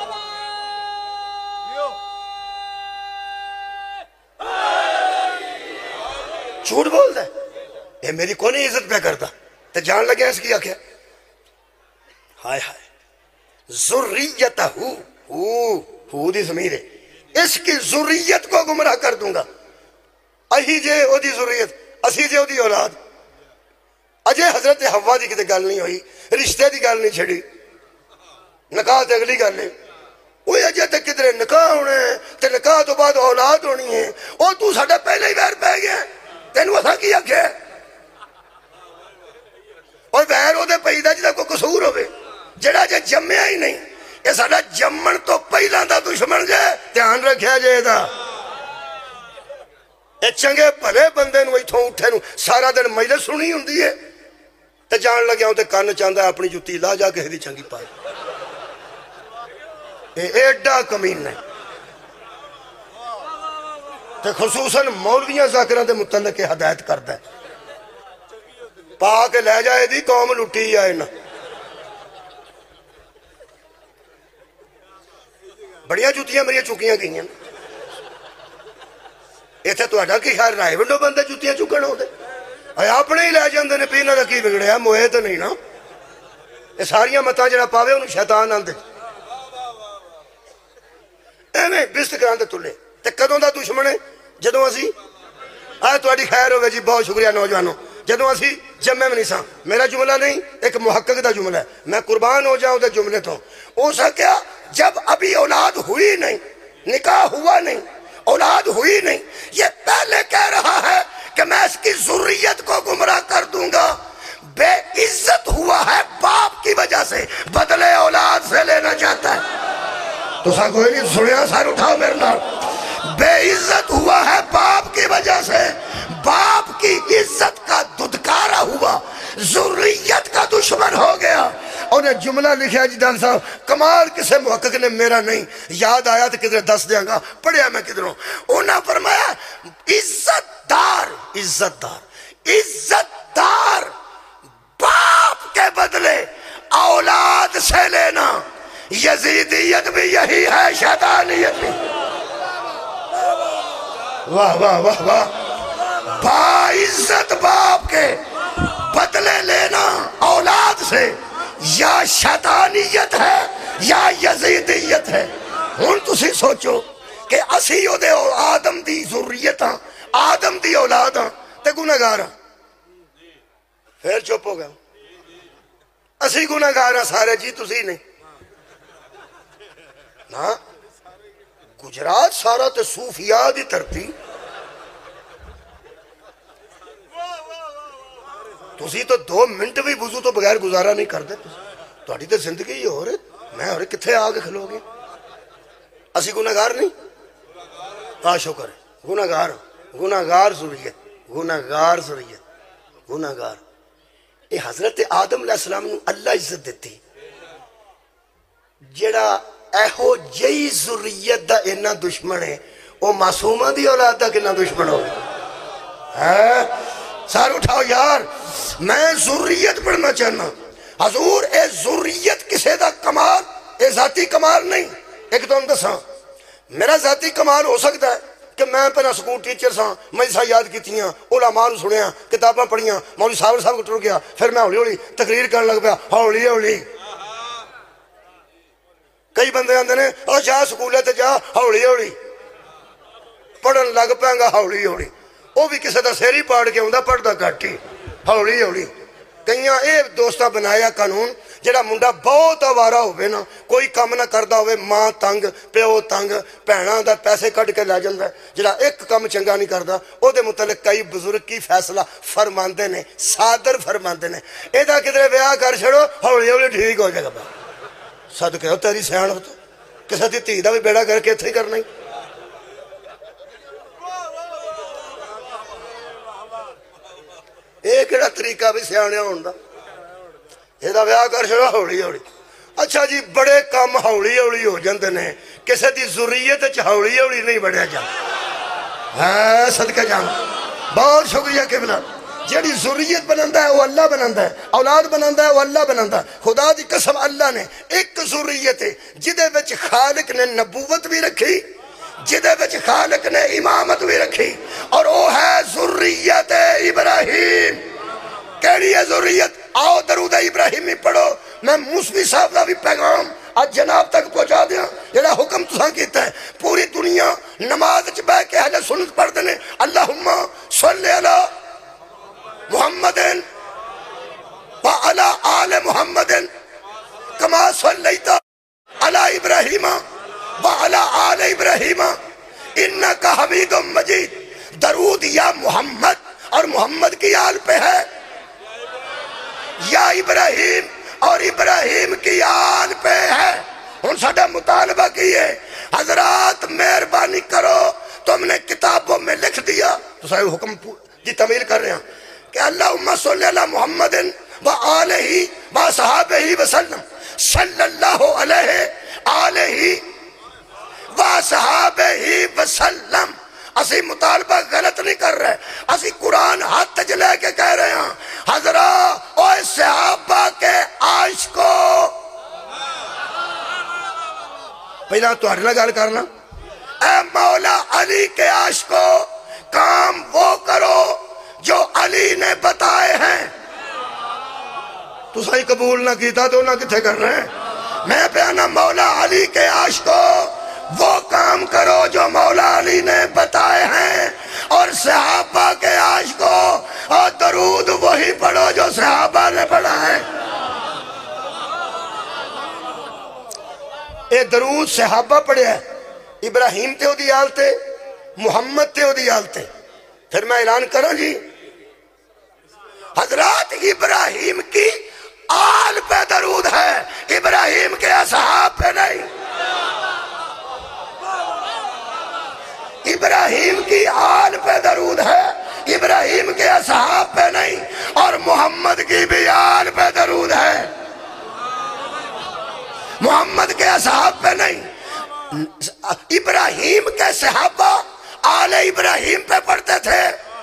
جھوٹ بولتا ہے اے میری کون عزت پہ کرتا تو جان لگے اس کی آکھیا ہائے ہائے ذریتہ ہو ہو دی ضمیر ہے, اس کی ذریت کو گمراہ کر دوں گا. اہی جے او دی ذریت, اسی جے او دی اولاد. اجے حضرت حوا دی کتے گل نہیں ہوئی, رشتے دی گل نہیں چھڑی, نکاح تے اگلی گل ہے. وہ اجے تے کدھر نکاح ہونے تے نکاح تو بعد اولاد ہونی ہے. او تو ساڈا پہلے ہی ویر پہ گیا تینوں اساں کی آکھیا اور ویر او دے پیدا جدا کوئی قصور ہوئے جڑا جے جمعیا ہی نہیں. یہ ساڈا جمن تو پہلا دا دشمن جائے, دھیان رکھیا جائے دا. اے چنگے بھلے بندے نو ایتھوں اٹھے نو سارا دن مجلس سنی ہوندی ہے تے جان لگیا ہوں تے کان چاہندا ہے اپنی جُتی لا جا کے دی چنگی پائے. اے ایڈا کمین ہے تے خصوصاً مولویاں ذاکران دے متعلق ہدایت کردا ہے. پا کے لے جائے دی قوم لٹی جائے نا. بڑیاں جُتیاں میری چکیاں گئی ہیں. ایتھے تو اڈا کی خیر رائے ونڈو بندے جُتیاں چکن ہوتے اے اپنے ہی لے جاندے نے پینا دا کی بگڑیا موہے تو نہیں نا. یہ ساریاں متاں جڑا پاوے انہوں شیطان آندے ایویں بست کراندے تلے. تے کدوں دا دشمن ہے جدوں اسی آئے تو اڈی خیر ہوگا جی, بہت شکریہ نوجوانوں. جدوں اسی جمعے میں نہیں سا, میرا جملہ نہیں ایک محقق دا جملہ ہے, میں قربان ہو جاؤں دے جملے تو. ہو سکیا جب ابھی اولاد ہوئی نہیں, نکاح ہوا نہیں, اولاد ہوئی نہیں, یہ پہلے کہہ رہا ہے کہ میں اس کی ذریت کو گمراہ کر دوں گا. بے عزت ہوا ہے باپ کی وجہ سے, بدلے اولاد سے لینا چاہتا ہے. تو سا کوئی نہیں سنیا, سار اٹھاؤ میرے نال. بے عزت ہوا ہے باپ کی وجہ سے, باپ کی عزت کا ددکارا ہوا, ذریت کا دشمن ہو گیا. انہیں جملہ لکھا جی ڈاکٹر صاحب, کمال کسے محقق نے میرا نہیں یاد آیا تو کدھر دس دیاں گا, پڑھیا میں کدھروں. انہاں فرمایا عزت دار, عزت دار عزت دار باپ کے بدلے اولاد سے لینا. یزیدیت بھی یہی ہے, شیطانیت بھی. واہ واہ واہ واہ. با عزت باپ کے بدلے لینا اولاد سے یا شیطانیت ہے یا یزیدیت ہے. ہن تسی سوچو کہ اسی او دے آدم دی ذریتاں, آدم دی اولاداں تے گناہگاراں. پھر چپ ہو گیا, اسی گناہگاراں سارے جی, تسی نہیں نا. گجرات سارا تے صوفیاء دی دھرتی, تسی تو دو منٹ بھی وضو تو بغیر گزارا نہیں کرتے تہاڈی تے زندگی ہی ہو رہے میں ہو رہے کتھے آ کے کھلو گے اسی گناہگار نہیں ہاں شکر ہے گناہگار گناہگار ضروریت گناہگار ضروریت گناہگار اے حضرت آدم علیہ السلام نو اللہ عزت دیتی جڑا ایہو جئی ضروریت دا اینا دشمن ہے وہ معصومہ دی اولاد دا کنا دشمن ہو ہے سار اٹھاؤ یار میں ضروریت پڑھنا چاہنا حضور اے ضروریت کسے دا کمال اے ذاتی کمال نہیں ایک تو اندر ساں میرا ذاتی کمال ہو سکتا ہے کہ میں پہنا سکول ٹیچر ساں مجلسہ یاد کیتیاں علماء نو سنیاں کتاباں پڑھیاں مولوی صاحب صاحب کو ٹر گیا پھر میں ہولی ہولی تقریر کرنے لگ پیا ہولی ہولی کئی بندے آندے نے او جا سکولے تے جا ہولی ہولی پڑھن لگ پائیں گا ہولی ہولی وہ بھی کسی دا سیری پاڑ کے ہوندا پڑھدا گھٹ ہی ہولی ہولی کئیاں اے دوستاں بنایا قانون جڑا منڈا بہت آوارا ہوئے نا کوئی کام نہ کردا ہوئے ماں تنگ پیو تنگ بہناں دا پیسے کٹ کے لے جاندا ہے جڑا ایک کام چنگا نہیں کردا او دے متعلق کئی بزرگ کی فیصلہ فرماندے نے صادر فرماندے نے اے دا کدھر بیاہ کر چھڑو ہولی ہولی ٹھیک ہو جائے گا صدقے ہو تیری سیاحت کسے دی دھی دا بھی بیڑا کر کے اتھے ہی کرنا ہی ایک ایڑا طریقہ بھی سیانے ہوندا یہ دا بیاہ کر چھڑا ہولی ہولی اچھا جی بڑے کام ہولی ہولی ہو جاندے نے کسے دی ضروریت چ ہولی ہولی نہیں بڑھیا جا ہاں صدقہ جان بہت شکریہ قبلہ جیڑی ضروریت بناندا ہے وہ اللہ بناندا ہے اولاد بناندا ہے وہ اللہ بناندا ہے خدا دی قسم اللہ نے ایک ضروریت ہے جدے وچ خالق نے نبوت بھی رکھی جدے وچ خالق نے امامت بھی رکھی اور وہ ہے ذریت ابراہیم کیڑی ہے ذریت آؤ درود ابراہیمی پڑھو میں موسوی صاحب دا بھی پیغام آج جناب تک پہنچا دیا جڑا حکم تساں کیتا ہے پوری دنیا نماز وچ بیٹھ کے اہل سنت پڑھ دے اللہم صلی علی محمد وعلی آل محمد کما صلیت علی ابراہیم وعلی آل ابراہیم انکا حمید مجید درود یا محمد اور محمد کی آل پہ ہے یا ابراہیم اور ابراہیم کی آل پہ ہے ان ساڑھا مطالبہ کیے حضرات مہربانی کرو تم نے کتابوں میں لکھ دیا تو صحیح حکم جی تعمیل کر رہے ہیں کہ اللہم صلی اللہ محمد وآلہ وصحابہ وسلم صلی اللہ علیہ آلہ وصحابہ وسلم اسی مطالبہ غلط نہیں کر رہے اسی قرآن ہاتھ تج لے کے کہہ رہے ہیں حضرات اوہ صحابہ کے عاشقو پہلا تو ہر لگا کرنا اے مولا علی کے عاشقو کام وہ کرو جو علی نے بتائے ہیں تو صحیح قبول نہ کیتا تو نہ کتھے کر رہے ہیں میں بیانا مولا علی کے عاشقو وہ کام کرو جو مولا علی نے بتائے ہیں اور صحابہ کے عاشقو اور درود وہی پڑھو جو صحابہ نے پڑھا ہے اے درود صحابہ پڑھے ہیں ابراہیم تے ہو دی آلتے محمد تے ہو دی آلتے پھر میں اعلان کروں جی حضرات ابراہیم کی آل پہ درود ہے ابراہیم کے اصحاب پہ نہیں ابراہیم کی آل پہ درود ہے ابراہیم کے اصحاب پہ نہیں اور محمد کی بھی آل پہ درود ہے محمد کے اصحاب پہ نہیں ابراہیم کے صحابہ آل ابراہیم پہ پڑھتے تھے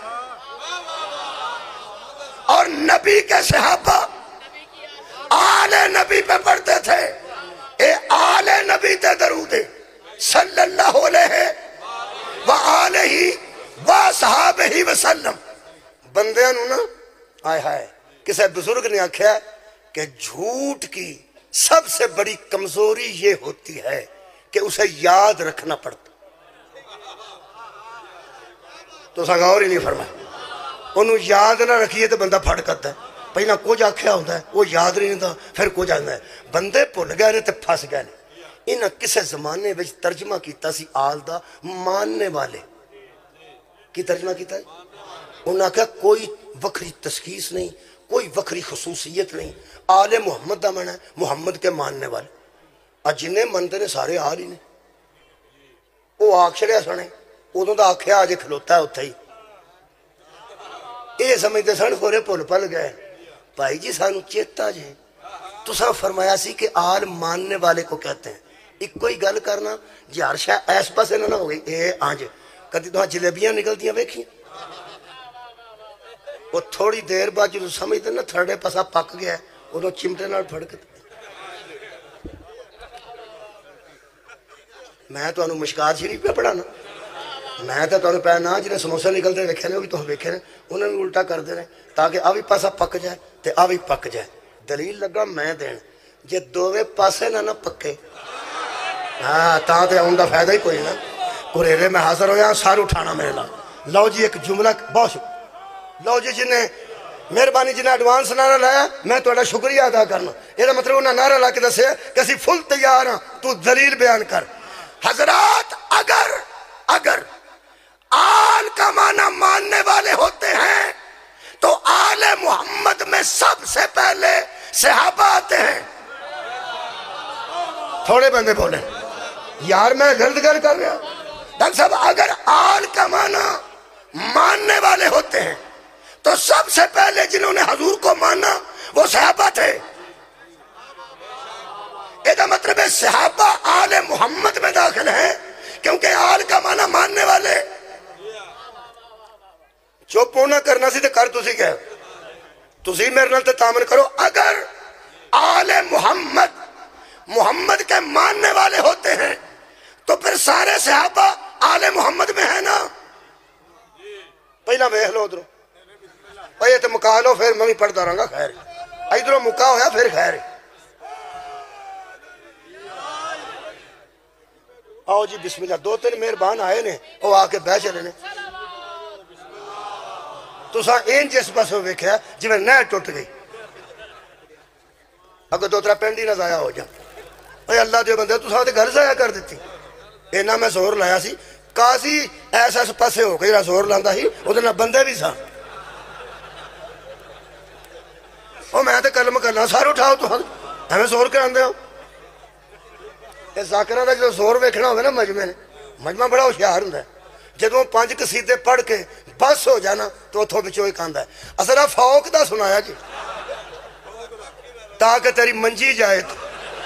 اور نبی کے صحابہ آل نبی پہ پڑھتے تھے اے آل نبی تے درود صلی اللہ علیہ وآلہ وصحابہ وسلم بندیاں نو نا آئے ہائے کسی بزرگ نے آکھیا کہ جھوٹ کی سب سے بڑی کمزوری یہ ہوتی ہے کہ اسے یاد رکھنا پڑتا تو سا غور ہی نہیں فرمایا انہوں یاد نہ رکھیے تو بندہ پھڑ کرتا ہے پہلا کچھ آکھیا ہوتا ہے وہ یاد نہیں ہوتا پھر کچھ آتا ہے بندے بھول گئے نے تے پھس گئے نے انہاں کسے زمانے وچ ترجمہ کیتا سی آل دا ماننے والے کی ترجمہ کیتا ہے انہاں کہا کوئی وکری تشخیص نہیں کوئی وکری خصوصیت نہیں. آل محمد دا مانا ہے محمد کے ماننے والے. آج جنہیں منتے نے سارے آل ہی نے. وہ آکھ چڑیا سنے ادوں دا آکھیا آج کھلوتا ہے اتھے ہی. یہ سمجھتے سن خورے پل پل گئے. بھائی جی سانو چیتا جی تساں فرمایا سی کہ آل ماننے والے کو کہتے ہیں. ایک کوئی گل کرنا جی ہر شاہ ایس پاسے نہ ہو گئی. اے آنج کدی تو جلیبیاں نکلتیاں ویکھیں وہ تھوڑی دیر بعد جو سمجھتے نا تھرڈے پاسا پک گیا ہے ادھو چمٹے نال پھڑک. میں تو انہوں مشکات شریف پہ پڑھانا. میں تو انہوں پہ نا جنہیں سموسے نکلتے ویکھے نے وہ بھی تو ویکھے نے انہوں نے الٹا کر دے رہے تاکہ آوی پاسا پک جائے تے آوی پک جائے. دلیل لگا میں دین جے دووے پاسے نہ نہ پکے ہاں تاں تے ان دا فائدہ ہی کوئی نا. قریرے میں حاضر ہویا سار اٹھانا میرے لئے. لو جی ایک جملہ بہت شکر. لو جی جنہیں مہربانی جنہیں ایڈوانس نعرہ لایا میں تھوڑا شکریہ ادا کرنا. یہ مطلب انہاں نعرہ لا کے دسے کہ اسی فل تیار ہاں تو دلیل بیان کر. حضرات اگر اگر آل کا معنی ماننے والے ہوتے ہیں تو آل محمد میں سب سے پہلے صحابہ آتے ہیں. تھوڑے بندے بولے یار میں غلط گر کر رہا. ڈاکٹر صاحب اگر آل کا معنی ماننے والے ہوتے ہیں تو سب سے پہلے جنہوں نے حضور کو مانا وہ صحابہ تھے. یہ مطلب ہے صحابہ آل محمد میں داخل ہیں کیونکہ آل کا معنی ماننے والے. چپ ہونا کرنا سی تو کر تسی کہہ تسی میرے نال تے تامن کرو. اگر آل محمد محمد کے ماننے والے ہوتے ہیں تو پھر سارے صحابہ آل محمد میں ہیں نا. پہلا ویکھ لو ادھروں یہ تو مکا لو پھر میں بھی پڑھتا رہوں گا. خیر ادھروں مکا ہویا پھر خیر. آؤ جی بسم اللہ. دو تین مہربان آئے نے وہ آ کے بہ چلے نے. تساں این جس پاس ویکھیا جی میں نہر ٹوٹ گئی اگر دو ترا پنڈ ہی نہ ضائع ہو جا. اے اللہ دے بندے تساں تے گھر ضائع کر دیتی. اینا میں زور لایا سی قاضی ایسا اس پاسے ہو گئی زور لاندا ہی ادھر نہ بندے بھی سا. او میں تے کلم کرنا سار اٹھاؤ تو ہمیں زور کراندے ہو. یہ ذاکرہ دا جو زور ویکھنا ہوگا نا مجمع نے مجمع بڑا ہوشیار ہوندا ہے. جدوں پانچ قصیدے پڑھ کے بس ہو جانا تو اتھوں وچوں ایک آندا ہے اصلا فوق دا سنایا جی تاکہ تیری منجی جائے. تو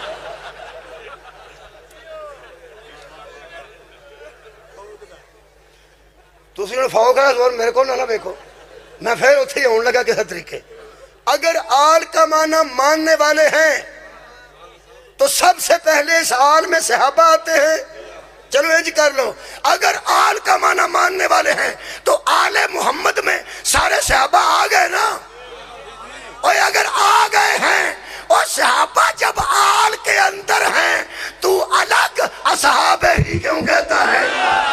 تسی نے فوق ہے زور میرے کو نہ نہ ویکھو میں پھر اتھے ہی ہون لگا کس طریقے. اگر آل کا معنی ماننے والے ہیں تو سب سے پہلے اس آل میں صحابہ آتے ہیں. چلو ایج کر لو. اگر آل کا معنی ماننے والے ہیں تو آل محمد میں سارے صحابہ آ گئے نا. اور اگر آ گئے ہیں اور صحابہ جب آل کے اندر ہیں تو الگ اصحاب ہی کیوں کہتا ہے.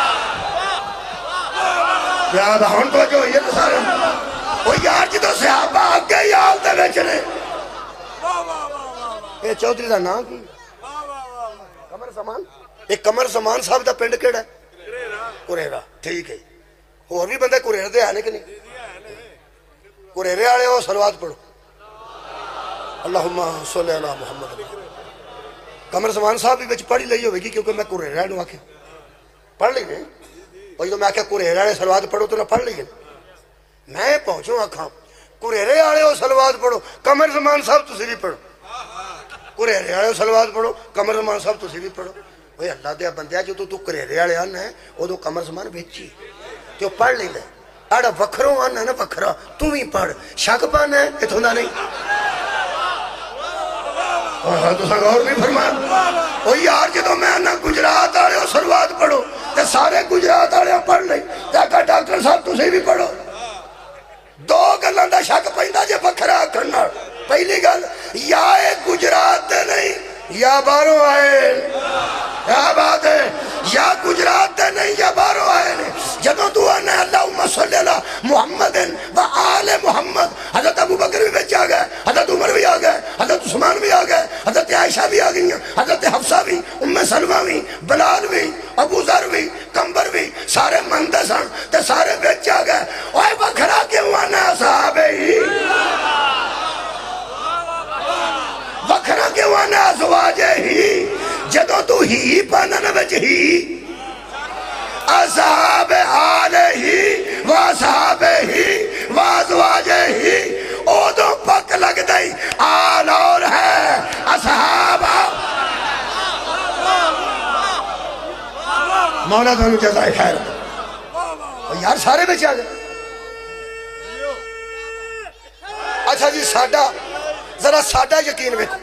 یاد ہون تو جو یہ تو سارے وہ یار جی تو صحابہ آگے ہی آل دے بیچنے. یہ چودھری دا نام کی کمر سمان. ایک کمر سمان صاحب دا پنڈ کیڑا ہے قریرہ. ٹھیک ہے اور بھی بندے قریرہ دے آنے کے نہیں. قریرہ آلے ہو صلوات پڑھو اللہم صلی اللہ محمد. کمر سمان صاحب بھی بچ پڑھی لئی ہوئے گی کیونکہ میں قریرہ نو آکے پڑھ لی گئے. اور جو میں آکے قریرہ آلے صلوات پڑھو تو نہ پڑھ لی گئے. میں پہنچوں آکھاں قریرہ آلے ہو صلوات پڑھو کمر سمان صاحب تسی بھی پڑھو. قریرہ آلے ہو صلوات پڑھو کمر سمان صاحب تسی بھی پڑھو. وہ اللہ دیا بندیا جو تو تو قریرہ آلے آنا ہے وہ تو کمر سمان بیچی تو پڑھ لی لے. آڑا وکھروں آنا ہے نا وکھرا تو بھی پڑھ شک پانا ہے اتھوں دا نہیں. تو سنگ اور بھی فرمایا وہ یار جدو میں آنا گجرات آلے ہو صلوات پڑھو تے سارے گجرات آلے ہو پڑھ لئی تے ڈاکٹر صاحب تسی بھی پڑھو. دو گلاں دا شک پیندا جے وکھرا کرنا. پہلی گل یا اے گجرات دے نہیں یا باروں آئے کیا بات ہے یا گجرات دے نہیں یا باروں آئے نے. جدوں تو آنا ہے اللہم صلی اللہ محمد و آل محمد. حضرت ابو بکر بھی بچ آ گئے حضرت عمر بھی آ گئے حضرت عثمان بھی آ گئے حضرت عائشہ بھی آ گئی حضرت حفصہ بھی ام سلمہ بھی بلال بھی ابو ذر بھی کمبر بھی سارے مندے سن تے سارے بچ آ گئے. اوے وکھرا کیوں آنا صحابہ ہی وکھرا کیوں آنا ازواج ہی جدو تو ہی پانا نہ بچ ہی اصحاب آل ہی واصحاب ہی وازواج ہی اودو پک لگ دائی آل اور ہے اصحاب مولا دونوں جزائے خیر یار سارے بچے آ گئے اچھا جی ساڈا ذرا ساڈا یقین میں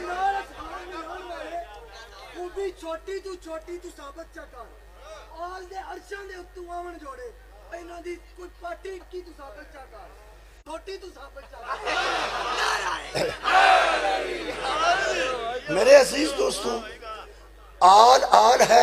چھوٹی تو چھوٹی تو ثابت چکر آل دے عرشان دے اتو آمن جوڑے اینا دی کوئی پاٹی کی تو ثابت چکر چھوٹی تو ثابت چکر میرے عزیز دوستوں آل آل ہے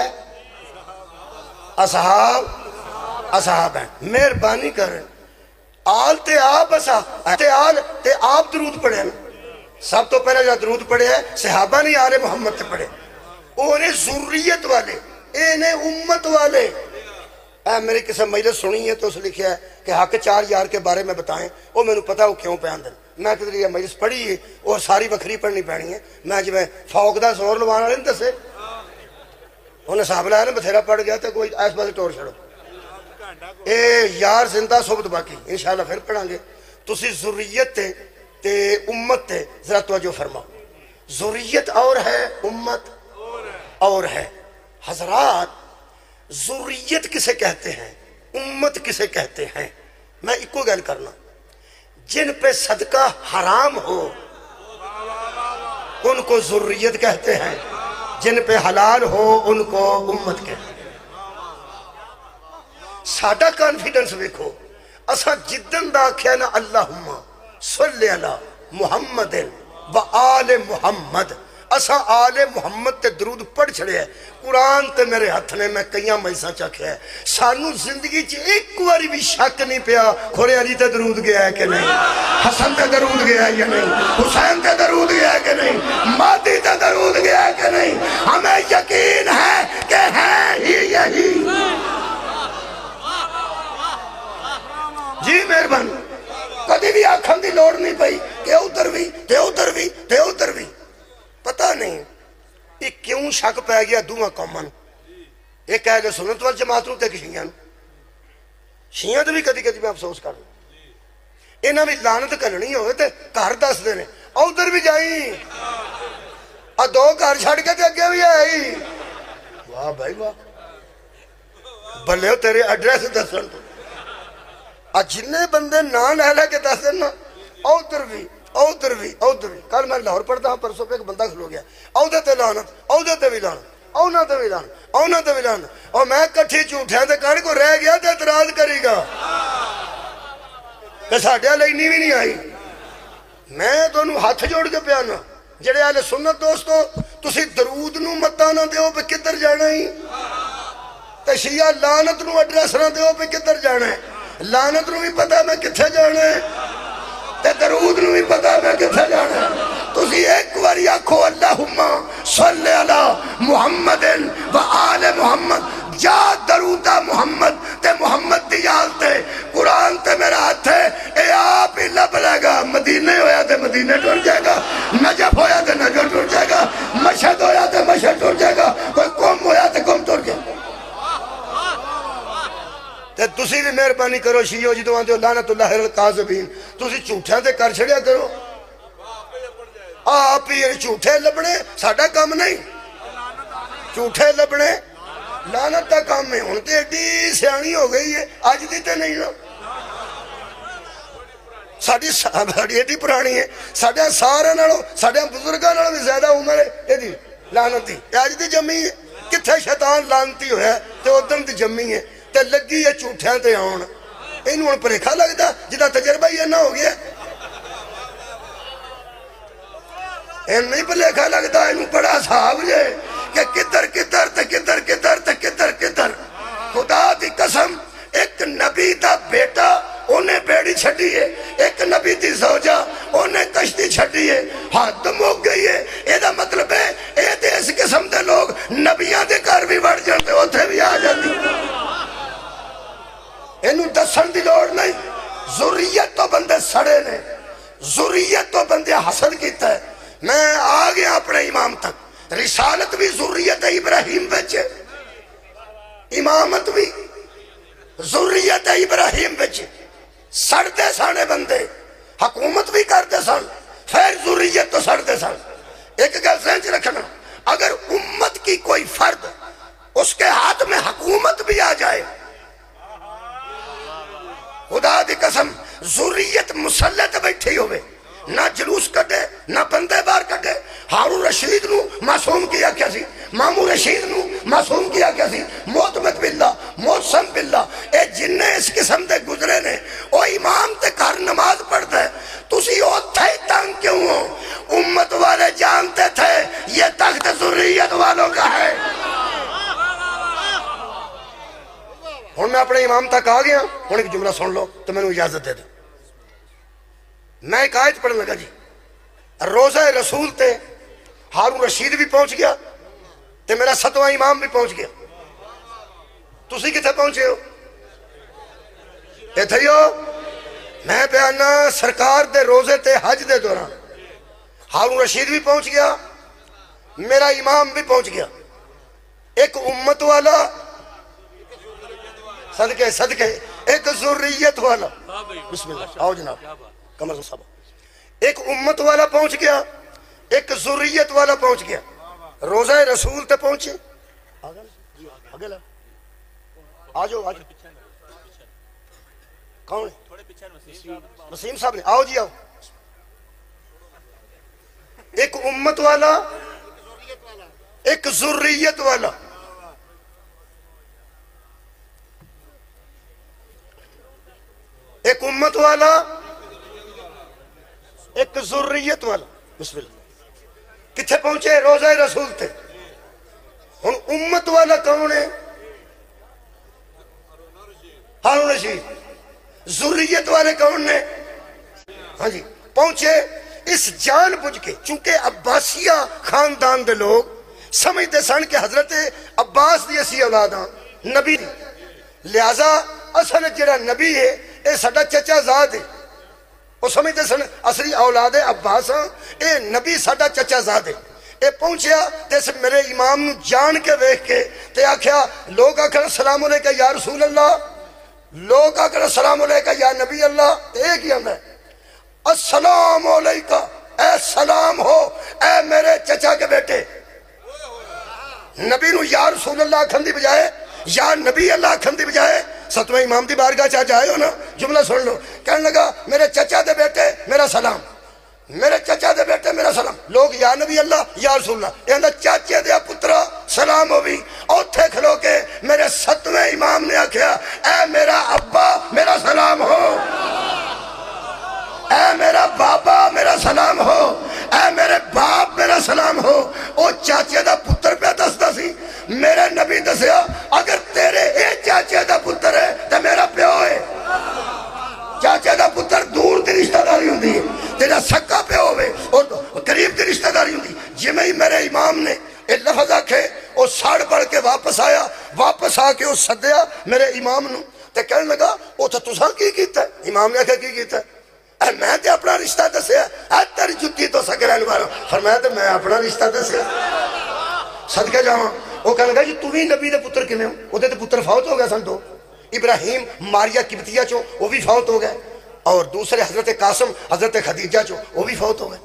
اصحاب اصحاب ہیں مہربانی کریں آل تے آپ اصحاب تے آل تے آپ درود پڑھے ہیں سب تو پہلے جو درود پڑھے ہیں صحابہ نہیں آل محمد تے پڑھے انہیں ذریت والے انہیں امت والے اے میری کسی مجلس سنی ہے تو اس لکھیا ہے کہ حق چار یار کے بارے میں بتائیں وہ میں نے پتا وہ کیوں پیان دیں میں کدھر یہ مجلس پڑھی ہے اور ساری بکھری پڑھنی پڑنی ہے میں جو میں فوق دا زور لوانا لیں دسے انہیں صاحب لایا نا بتھیرا پڑھ گیا تو کوئی ایس باسے ٹور چھڑو اے یار زندہ صحبت باقی انشاءاللہ پھر پڑھاں گے تسی ذریت تے تے امت تے ذرا توجہ فرماؤ ذریت اور ہے امت اور ہے حضرات ذریت کسے کہتے ہیں امت کسے کہتے ہیں میں ایک کو گل کرنا جن پہ صدقہ حرام ہو ان کو ذریت کہتے ہیں جن پہ حلال ہو ان کو امت کہتے ہیں ساڑھا کانفیڈنس ویکھو اسا جدن دا کیا نا اللہم صلی اللہ محمد و آل محمد اسا آل محمد تے درود پڑھ چھڑے ہے قرآن تے میرے ہاتھ نے میں کئیاں مجلساں چکھے ہے سانو زندگی چ ایک باری بھی شک نہیں پیا کھورے علی تے درود گیا ہے کہ نہیں حسن تے درود گیا ہے یا نہیں حسین تے درود گیا ہے کہ نہیں مہدی تے درود گیا ہے کہ نہیں ہمیں یقین ہے کہ ہے ہی یہی جی مہربان کدی بھی آنکھاں دی لوڑ نہیں پئی کہ ادھر بھی تے ادھر بھی تے ادھر بھی پتہ نہیں یہ کیوں شک پہ گیا دوہاں قوماں ایک اہل سنت وال جماعت نوں تے کہ شیعہ شیعہ تے بھی کدی کدی میں افسوس کر لوں انہاں بھی لعنت کرنی ہوئے تے گھر دس دے نے ادھر بھی جائیں آ دو گھر چھڑ کے تے اگے بھی آئی واہ بھائی واہ بھلے ہو تیرے ایڈریس دسن تو جنہیں بندے نا لے لے کے دس دینا اوتر بھی اوتر بھی اوتر بھی کل میں لاہور پڑھتا ہوں پرسوں پہ ایک بندہ کھلو گیا اودے تے لعنت اودے تے بھی لعنت اونا تے بھی لعنت اونا تے بھی لعنت اور میں کٹھی جھوٹے تے کڑ کو رہ گیا تے اعتراض کرے گا کہ ساڈے لئی نہیں بھی نہیں آئی میں دونوں ہاتھ جوڑ کے پیانا جڑے اہل سنت دوستو تسی درود نو متا نہ دیو پہ کدھر جانا ہی تے شیعہ لعنت نو ایڈریس نہ دیو پہ کدھر جانا ہے لعنت نو بھی پتا میں کتھے جانا ہے تے درود نو بھی پتا میں کتھے جانا ہے تسی ایک واری آکھو اللہم صلی اللہ محمد و آل محمد جا درودہ محمد تے محمد دیال تے قرآن تے میرا ہاتھ ہے اے آپ ہی لب لے گا مدینے ہویا تے مدینے ٹور جائے گا نجف ہویا تے نجف ٹور جائے گا مشہد ہویا تے مشہد ٹور جائے گا کوئی قوم ہویا تے قوم ٹور جائے گا تے تسی بھی مہربانی کرو شیعو جدو آن دیو لعنت اللہ القاذبین تسی جھوٹیاں تے کر چھڑیا کرو آپ ہی جھوٹے لبنے ساڑھا کام نہیں جھوٹے لبنے لعنت دا کام میں ہن تے ایڈی سیانی ہو گئی ہے آج دی تے نہیں نا ساڑھی ساڑھی ایڈی پرانی ہے ساڑھا سارا نالو ساڑھا بزرگاں نالو بھی زیادہ عمر ہے ایڈی لعنت دی آج دی جمی ہے کتھے شیطان لعنتی ہویا تے ادھن دی جمی ہے تے لگی ہے جھوٹیاں تے آن انہوں نے پریکھا لگتا جدا تجربہ یہ نہ ہو گیا ان نہیں پریکھا لگتا انہوں بڑا صحاب جے کہ کدھر کدھر تے کدھر کدھر تے کدھر کدھر خدا دی قسم ایک نبی دا بیٹا انہیں بیڑی چھٹی ہے ایک نبی دی زوجہ انہیں کشتی چھٹی ہے حد موک گئی ہے یہ دا مطلب ہے اے دے اس قسم دے لوگ نبیاں دے کار بھی بڑھ جاندے ہوتے بھی آ جاندی انہوں دسن دی لوڑ نہیں ذریت تو بندے سڑے نے ذریت تو بندے حسد کیتا ہے میں آ گیا اپنے امام تک، رسالت بھی ذریت ابراہیم بچے، امامت بھی ذریت ابراہیم بچے، سڑتے سانے بندے حکومت بھی کرتے سن، پھر ذریت تو سڑتے سن۔ ایک گل ذہن چ رکھنا، اگر امت کی کوئی فرد اس کے ہاتھ میں حکومت بھی آ جائے، خدا دی قسم ذریت مسلط بیٹھی ہوئے، نہ جلوس کٹے نہ بندے باہر کٹے۔ ہارون رشید نو معصوم کیا کیا سی، مامو رشید نو معصوم کیا کیا سی، معتمد باللہ موسم باللہ، اے جنہیں اس قسم دے گزرے نے، او امام تے گھر نماز پڑھتا ہے، تسی اوتھے ہی تنگ کیوں ہو؟ امت والے جانتے تھے یہ تخت ذریت والوں کا ہے۔ ہن میں اپنے امام تک آ گیا، ہن ایک جملہ سن لو تو میں نے اجازت دے دو۔ میں ایک آیت پڑھنے لگا جی، روزہ رسول تے ہارون رشید بھی پہنچ گیا تے میرا ستواں امام بھی پہنچ گیا۔ تسی کتے پہنچے ہو؟ ایتھے ہی ہو؟ میں بیانا سرکار دے روزے تے حج دے دوران ہارون رشید بھی پہنچ گیا، میرا امام بھی پہنچ گیا، ایک امت والا صدقے صدقے ایک ذریت والا، بسم اللہ آؤ جناب کمر صاحب، ایک امت والا پہنچ گیا، ایک ذریت والا پہنچ گیا۔ روزہ رسول تے پہنچے، آگے لا آجو آجو، کون ہے؟ وسیم صاحب نے، آؤ جی آؤ۔ ایک امت والا ایک ذریت والا، ایک امت والا ایک ذریت والا، بسم اللہ۔ کتھے پہنچے؟ روزہ رسول تے۔ ہن امت والا کون ہے؟ ہارون رشید۔ ذریت والے کون نے؟ ہاں جی پہنچے اس جان بوجھ کے، چونکہ عباسیہ خاندان دے لوگ سمجھتے سن کہ حضرت عباس دی اسی اولاد ہاں، نبی دی، لہذا اصل جڑا نبی ہے اے ساڈا چچا زاد ہے، وہ سمجھتے سن اصلی اولاد عباس ہاں، اے نبی ساڈا چچا زاد ہے۔ اے پہنچیا تے میرے امام نو جان کے ویکھ کے تے آکھیا، لوگ آکھن السلام علیکہ یا رسول اللہ، لوگ آکھن السلام علیکہ یا نبی اللہ، تے ایک ہی آندا ہے السلام علیکہ، اے سلام ہو اے میرے چچا کے بیٹے۔ نبی نو یا رسول اللہ آکھن دی بجائے یا نبی اللہ آکھن دی بجائے ستویں امام دی بارگاہ چاہ جائے ہو نا، جملہ سن لو، کہنے لگا میرے چچا دے بیٹے میرا سلام، میرے چچا دے بیٹے میرا سلام۔ لوگ یا نبی اللہ یا رسول اللہ، یہ اندر چاچے دیا پترا سلام ہو بھی، اوتھے کھلو کے میرے ستویں امام نے آکھیا اے میرا ابا میرا سلام ہو، اے میرا بابا میرا سلام ہو، اے میرے باپ میرا سلام ہو۔ او چاچے دا پتر پہ دستا سی، میرے نبی دسیا اگر تیرے اے چاچے دا پتر ہے تو میرا پیو ہے۔ چاچے دا پتر دور دی رشتہ داری ہوندی ہے، تیرا سکا پیو ہوئے اور قریب دی رشتہ داری ہوندی۔ جی میں میرے امام نے اے لفظ آکھے، او ساڑ پڑھ کے واپس آیا، واپس آ کے او صدیا میرے امام نو تے کہنے لگا او تو تساں کی کیتا ہے؟ امام نے آکھا کی کیتا ہے؟ اے میں تے اپنا رشتہ دسیا، اے تیری جتی تو سکرین بارا، فرمایا تے میں اپنا رشتہ دسیا صدقے جاواں۔ وہ کہنے لگا جی تم ہی نبی دے پتر کنے ہو؟ وہ دے پتر فوت ہو گئے سن دو، ابراہیم ماریا قبطیہ چو وہ بھی فوت ہو گئے، اور دوسرے حضرت قاسم حضرت خدیجہ چو وہ بھی فوت ہو گئے،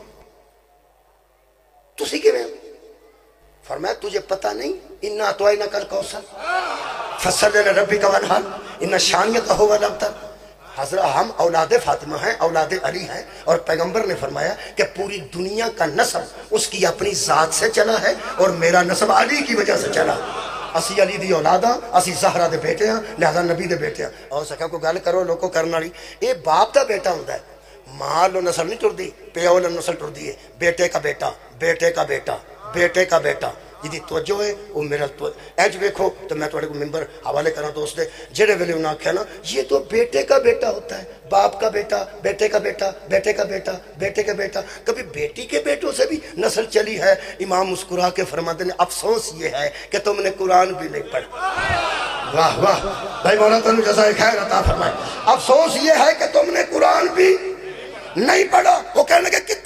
تسی کنے ہو؟ فرمایا تجھے پتہ نہیں اِنَّا اَطْوَعْنَاكَ الْكَوْثَرَ فَصَلِّ لِرَبِّكَ وَانْحَرْ إِنَّ شَانِئَكَ هُوَ الْأَبْتَرُ۔ حضرت ہم اولاد فاطمہ ہیں، اولاد علی ہیں، اور پیغمبر نے فرمایا کہ پوری دنیا کا نسب اس کی اپنی ذات سے چلا ہے اور میرا نسب علی کی وجہ سے چلا۔ اسی علی دی اولاداں، اسی زہرہ دے بیٹے ہیں، لہذا نبی دے بیٹے ہیں۔ اور سکھا کو گل کرو لوگوں کرنا لی، اے باپ دا بیٹا ہوندہ ہے، ماں لو نسل نہیں ٹر دی، پیو لو نسل ٹر دی ہے، بیٹے کا بیٹا، بیٹے کا بیٹا، بیٹے کا بیٹا، جدی توجہ ہے وہ میرا ایج ویکھو تو میں توڑے کو ممبر حوالے کرنا دوست دے جڑے ویلے انہاں کہا نا یہ تو بیٹے کا بیٹا ہوتا ہے، باپ کا بیٹا، بیٹے کا بیٹا، بیٹے کا بیٹا، بیٹے کا بیٹا، کبھی بیٹی کے بیٹوں سے بھی نسل چلی ہے۔ امام مسکرا کے فرماتے ہیں افسوس یہ ہے کہ تم نے قرآن بھی نہیں پڑھا۔ واہ واہ بھائی مولا تنو جزائے خیر عطا فرمائے۔ افسوس یہ ہے کہ تم نے قرآن بھی نہیں پڑھا۔ وہ کہنے لگے کتھوں؟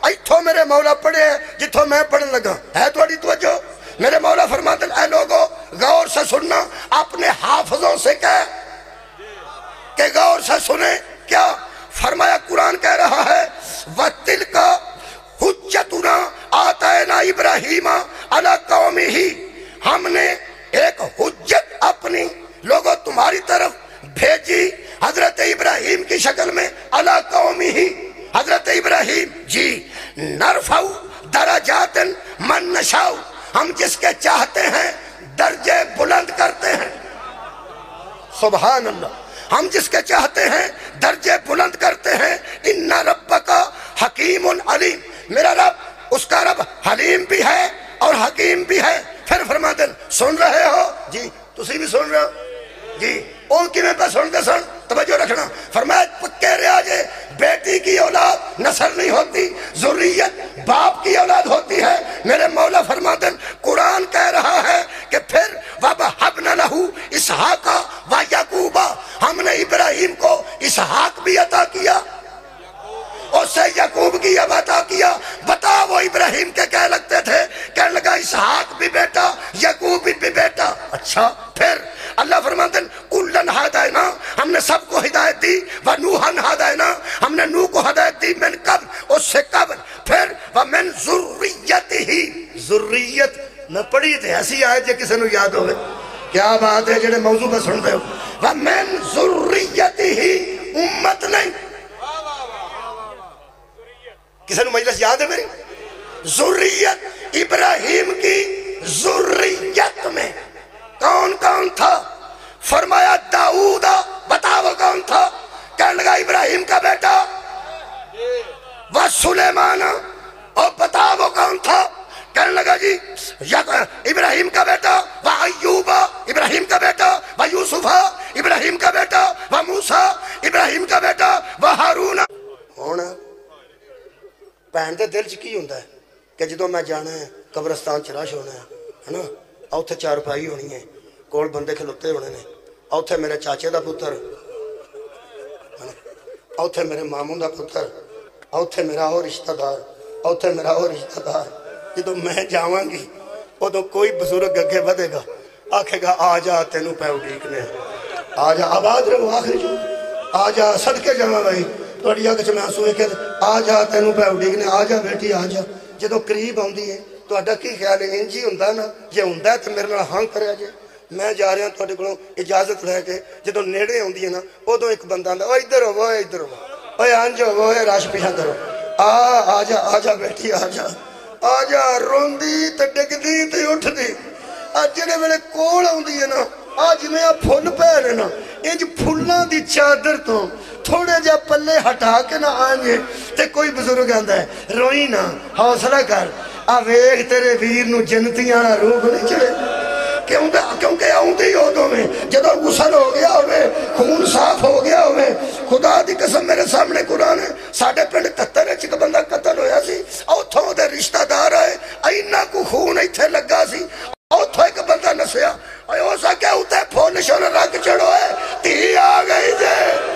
ایتھوں میرے مولا پڑھے ہیں جتھوں میں پڑھن لگا ہے تھوڑی توجہ میرے مولا فرماتے ہیں اے لوگو غور سے سننا اپنے حافظوں سے کہے کہ غور سے سنیں کیا فرمایا قرآن کہہ رہا ہے وَتِلْكَ حُجَّتُنَا آتَيْنَا ابراہیم عَلَىٰ قَوْمِهِ ہم نے ایک حجت اپنی لوگوں تمہاری طرف بھیجی حضرت ابراہیم کی شکل میں عَلَىٰ قَوْمِهِ حضرت ابراہیم جی نرفع درجات من نشاء ہم جس کے چاہتے ہیں درجے بلند کرتے ہیں سبحان اللہ ہم جس کے چاہتے ہیں درجے بلند کرتے ہیں ان ربک حکیم علیم میرا رب اس کا رب حلیم بھی ہے اور حکیم بھی ہے پھر فرماتے ہیں سن رہے ہو جی تسی بھی سن رہے ہو جی ان کی میں پہ سن دے سن توجہ رکھنا فرمایا پکے ریاجے بیٹی کی اولاد نسل نہیں ہوتی ذریت باپ کی اولاد ہوتی ہے میرے مولا فرماتے ہیں قرآن کہہ رہا ہے کہ پھر وَبَحَبْنَ لَهُ إِسْحَاقَ وَيَعْقُوبَ ہم نے ابراہیم کو اسحاق بھی عطا کیا اسے یعقوب کی اب عطا کیا بتا وہ ابراہیم کے کہہ لگتے تھے کہنے لگا اسحاق بھی بیٹا یعقوب بھی بیٹا اچھا پھر اللہ فرماتے ہیں کُلًا ہدینا ہم نے سب کو ہدایت دی وَنُوحًا ہدینا ہم نے نوح کو ہدایت دی من قبل اس سے قبل پھر وَمِن ذُرِّيَّتِهِ ذریت میں پڑھی تھے ایسی آیت جے کسی نے یاد ہوئے کیا بات ہے جنہیں موضوع پر سنتے ہو وَمِن ذُرِّيَّتِهِ امت نہیں کسی نے مجلس یاد ہے میری ذریت ابراہیم کی ذریت میں کون کون تھا فرمایا داؤد بتا وہ کون تھا کہنے لگا ابراہیم کا بیٹا وہ سلیمان اور بتا وہ کون تھا کہنے لگا جی ابراہیم کا بیٹا وہ ایوب ابراہیم کا بیٹا وہ یوسف ابراہیم کا بیٹا وہ موسیٰ ابراہیم کا بیٹا وہ ہارون ہونا بہن دے دل چ کی ہوندا ہے کہ جدوں میں جانا ہے قبرستان چ رش ہونا ہے نا اوتھے چار پائی ہونی ہے کول بندے کھلوتے ہونے نے اوتھے میرے چاچے دا پتر اوتھے میرے ماموں دا پتر اوتھے میرا اور رشتہ دار اوتھے میرا اور رشتہ دار جدوں میں جاواں گی ادوں کوئی بزرگ اگے ودے گا آکھے گا آ جا تینوں پے اڈیکنے آ جا آباد رہو آخری جو آ جا صدقے جاواں بھائی توڑی آگے چھ میں آنسوئے کہ آ جا تینوں پہ اڈیگنے آ جا بیٹی آ جا جدو قریب آندی ہے تو اڈا کی خیال ہے انجی ہندہ نا یہ ہندہ ہے تو میرے نال ہاں کرے آجے میں جا رہا ہوں توڑی کلوں اجازت لے کے جدو نیڑے ہوندی ہے نا او دو ایک بندہ آندہ او ادھر ہو وہ ادھر ہو اوے آنجو وہ راش پیشہ کرو آ آ جا آ جا بیٹی آ جا آ جا روندی تے ڈگ دی تے اٹھ دی آج جنہیں میرے کول ہوندی ہے نا آج میں آپ پھول پہنے نا انج پھولنا دی چادر تو تھوڑے جا پلے ہٹا کے نہ آنجے تے کوئی بزرگ آندہ ہے روئی نا حوصلہ کر آویگ تیرے ویر نو جنتیاں نہ روح نہیں چلے کیونکہ آؤندی ہو دو میں جدو غسل ہو گیا ہوئے خون صاف ہو گیا ہوئے خدا دی قسم میرے سامنے قرآن ہے ساڑھے پینڈ تتر ہے چکہ بندہ قتل ہویا سی اوتھوں دے رشتہ دار آئے اینہ کو خون ایتھے لگا سی اوتھوں ایک بندہ نسیا او سا کیا ہوتا ہے پھول شون رکھ چڑھو ہے تی آ گئی دے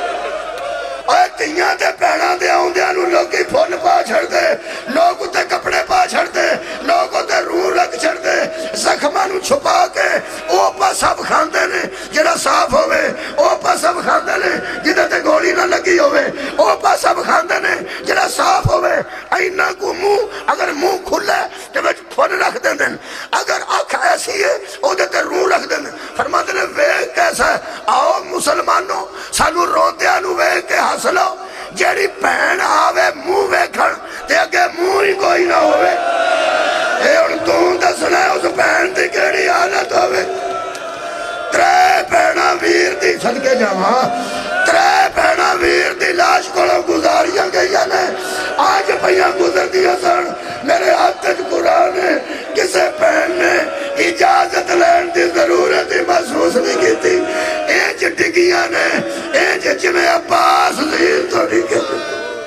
اے تیاں تے پیڑاں دے آؤں دے آنو لوگی پھول پا چھڑ دے لوگ تے کپڑے پا چھڑ دے لوگ تے روح رکھ چھڑ دے زخمانو چھپا کے اوپا سب کھاندے نے جڑا صاف ہوئے اوپا سب کھاندے نے جدہ تے گوڑی نہ لگی ہوئے اوپا سب کھاندے نے جڑا صاف ہوئے اینہ کو مو اگر مو کھلے تو بچ پھول رکھ دیں دیں اگر آنکھ ایسی ہے او دے تے روح رکھ دیں دیں فرماتے نے ویک کیسا ہے آؤ مسلمانوں سانو رو دیانو ویک کے حاصلو جیڑی پہن آوے مو ویکھن تے اگے مو ہی کوئی نہ ہوئے اے ان تون دا سنائے اس پہن دی کیڑی حالت ہوئے ترے پہنا ویر دی صدقے جاواں ترے پہنا ویر دی لاش کولوں گزاریاں گئیاں نے آج پہیاں گزر دیا سن میرے ہاتھ قرآن ہے کسے پہن نے اجازت لین دی ضرورت محسوس نہیں کی تھی اینچ ڈگیاں نے اینچ جمع عباس زیر تو نہیں کہتے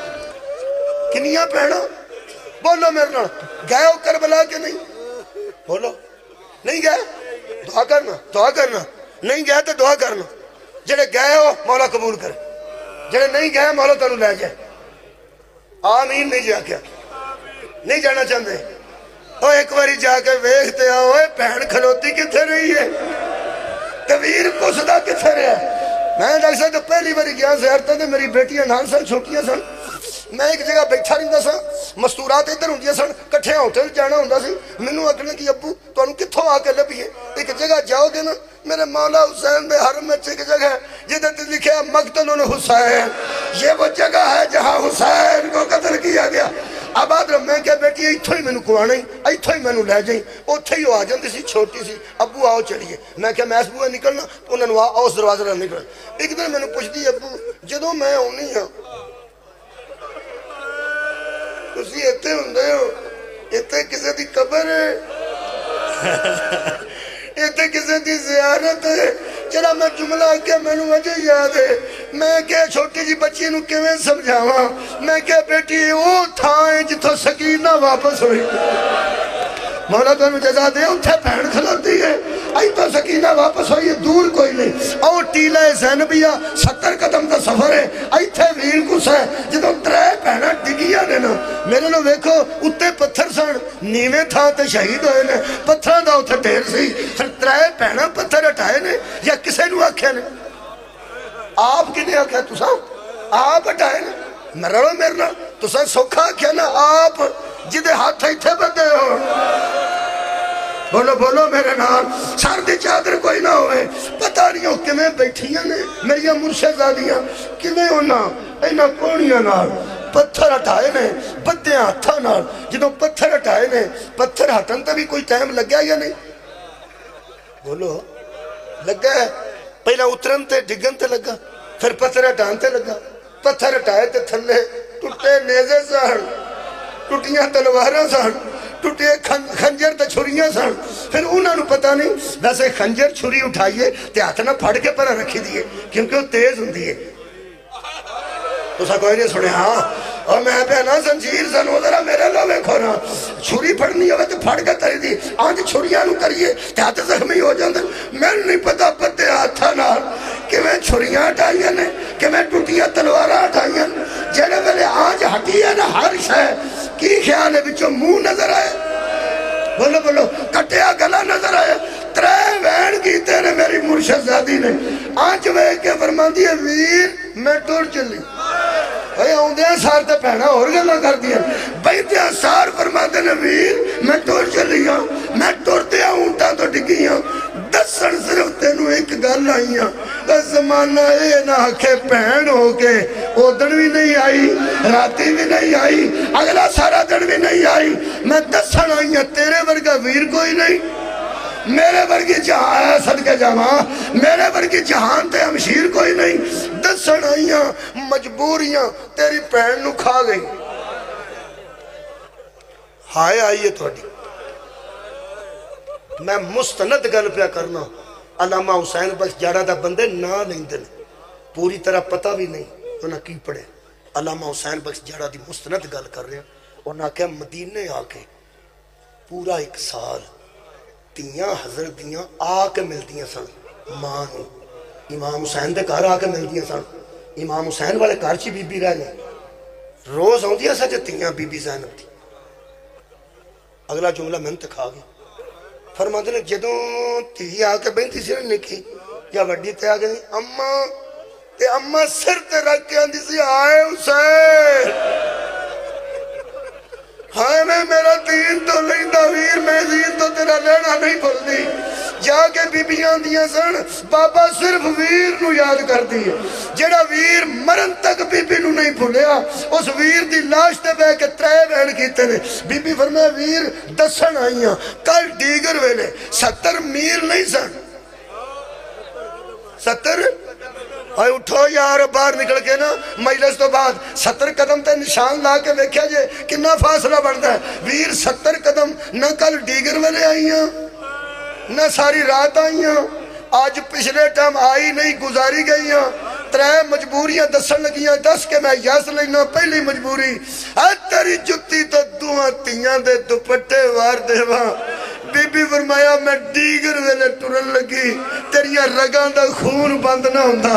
کنیاں پہنا بولو میرے نال گئے ہو کربلا کے نہیں بولو نہیں گئے دعا کرنا دعا کرنا نہیں گئے تو دعا کرنا جڑے گئے ہو مولا قبول کرے جڑے نہیں گئے مولا تنو لے جائے آمین نہیں جا کیا نہیں جانا چاہتے او ایک باری جا کے ویکھتے آؤ بہن کھلوتی کتنے رہی ہے تے ویر پسدا کتنے رہا میں ڈاکٹر صاحب تو پہلی باری گیا زیارتاں تے میری بیٹیاں نال سن چھوٹیاں سن میں ایک جگہ بیٹھا رہندا سا مستورات ادھر ہوندیاں سن کٹھے ہوٹل جانا ہوندا سی مینوں آکھن کہ ابو تانوں کتھوں آ کے لبھیے ایک جگہ جاؤ گے نا میرے مولا حسین دے حرم میں ایک جگہ ہے جدھر تے لکھا ہے مقتل الحسین یہ وہ جگہ ہے جہاں حسین کو قتل کیا گیا آباد رہا میں کہا بیٹی ایتھو ہی مینوں کوانا ہی ایتھو ہی مینوں لے جائیں اوتھے ہی آ جاندی سی چھوٹی سی ابو آؤ چلیے میں کہا میں اس بوئے نکلنا انہوں نے آؤ اس دروازے نہ نکل ایک دن مینوں پوچھدی ابو جدوں میں آنی ہاں تسی ایتھے ہوندے ہو ایتھے کسے دی قبر ہے ایتھے کسے دی زیارت ہے چلا میں جملہ کیا میں نے وجہ یاد ہے میں کیا چھوٹی جی بچی نو کیویں سمجھاواں میں کیا بیٹی او تھائیں جتھوں سکینہ واپس ہوئی مولا تو انہوں جزا دے اتھے پہن کھلوتی ہے آئی تو سکینہ واپس ہوئی دور کوئی نہیں او ٹیلہ زینبیہ ستر قدم کا سفر ہے آئی تھے ویر کس ہے جدوں ترے پہنا ڈگیا نے نا میرے لو ویکھو اتے پتھر سن نیویں تھا تے شہید ہوئے نے پتھران دا اتھے ٹھیر سی پھر ترے پہنا پتھر اٹھائے نے یا کسے نو آکھے نے آپ کی نہیں آکھے تو سا آپ اٹھائے نے میرے لو میرنا تو سا سوکھا آکھے نا آپ جدے ہاتھ تھے بدے ہو بولو بولو میرے نال سردی چادر کوئی نہ ہوئے پتہ نہیں ہو کمیں بیٹھیاں نے میری مرشدزادیاں کمیں ہونا اینا کونیاں نال پتھر ہٹائے نے بدے ہاتھا نال جدوں پتھر ہٹائے نے پتھر ہٹن تے بھی کوئی ٹائم لگ گیا یا نہیں بولو لگا ہے پہلا اترن تے ڈگن تے لگا پھر پتھر ہٹان تے لگا پتھر ہٹائے تے تھلے ٹوٹے نیزے سہن ٹوٹیاں تلوارہ سن ٹوٹے خنجر تے چھریاں سن پھر انہوں نے پتہ نہیں ویسے خنجر چھری اٹھائیے تے ہاتھ نہ پھڑ کے پر رکھی دیئے کیونکہ وہ تیز ہوں دیئے تو سا کوئی نہیں سنے ہاں اور میں پہ نا زنجیر سن ہو ذرا میرے لو میں کھونا چھری پھڑنی ہوئے تو پھڑ کے تری دی آنج چھریاں نو کریے تے ہاتھ زخمی ہو جاندے میں نہیں پتا پتے ہاتھا نال کہ میں چھریاں ہٹائیاں نے کہ میں ٹوٹیاں تلوارہ ہٹائیاں جنہیں ویلے آنج ہٹی ہے نا ہر شے کی خیال ہے بچوں منہ نظر آئے بولو بولو کٹیا گلا نظر آئے ترے وین کیتے نے میری مرشدزادی نے آنج وے کے فرمان دیئے ویر میں ٹور چلی بھئی آؤندیاں سار تے پہنا اور گلہ کر دیا بیٹیاں سار فرمان دے ویر میں ٹور چلی ہاں میں ٹور دیا اونٹا تو ڈگی ہاں دسن صرف تینو ایک گل آئیاں زمانہ اے نہ کہ پہن ہو کے او دن بھی نہیں آئی راتی بھی نہیں آئی اگلا سارا دن بھی نہیں آئی میں دسن آئیاں تیرے ورگا ویر کوئی نہیں میرے ورگی جہاں ہے صدقے جماع میرے ورگی جہان تے ہمشیر کوئی نہیں دسن آئیاں مجبوریاں تیری پہن نو کھا گئی ہائے آئیے تھوڑی میں مستند گل پیا کرنا علامہ حسین بخش جاڑا دا بندے نہ نہیں دن پوری طرح پتہ بھی نہیں انہاں کی پڑھے علامہ حسین بخش جاڑا دی مستند گل کر رہے ہیں انہاں کہ مدینے آ کے پورا ایک سال تیاں حضرت دیاں آ کے ملدیاں سن ماں نو امام حسین دے گھر آ کے ملدیاں سن امام حسین والے گھر چی بی بی رہنے روز آن دیا سا جو تیاں بی بی زینب تھی اگلا جملہ میں انتخا گئی فرما دے جدوں تھی آ کے بہن تھی سی نکی یا وڈی تے آ گئی اماں تے اماں سر تے رکھ کے آندی سی آئے حسین ہائے میں میرا دین تو لیندہ ویر میں دین تو تیرا لینا نہیں بھول دی جا کے بی بیاں دیا سن بابا صرف ویر نو یاد کر دی جڑا ویر مرن تک بی بی نو نہیں بھولیا اس ویر دی لاش تے بے کے ترے بہن کیتے نے بی بی فرمائے ویر دسن آئیاں کل دیگر ویلے ستر میر نہیں سن ستر آئے اٹھو یار باہر نکل کے نا مجلس تو بعد ستر قدم تے نشان لا کے ویکھیا جے کنا فاصلہ بڑھتا ہے ویر ستر قدم نہ کل ڈیگر والے آئیاں نہ ساری رات آئیاں آج پچھلے ٹائم آئی نہیں گزاری گئیاں ترے مجبوریاں دسن لگیاں دس کے میں یاس لینا پہلی مجبوری اے تیری جتی تو دوہاں تیاں دے دوپٹے وار دے وہاں بی بی فرمایا میں دیگر ویلے ٹرن لگی تیریاں رگاں دا خون بند نہ ہوندا تے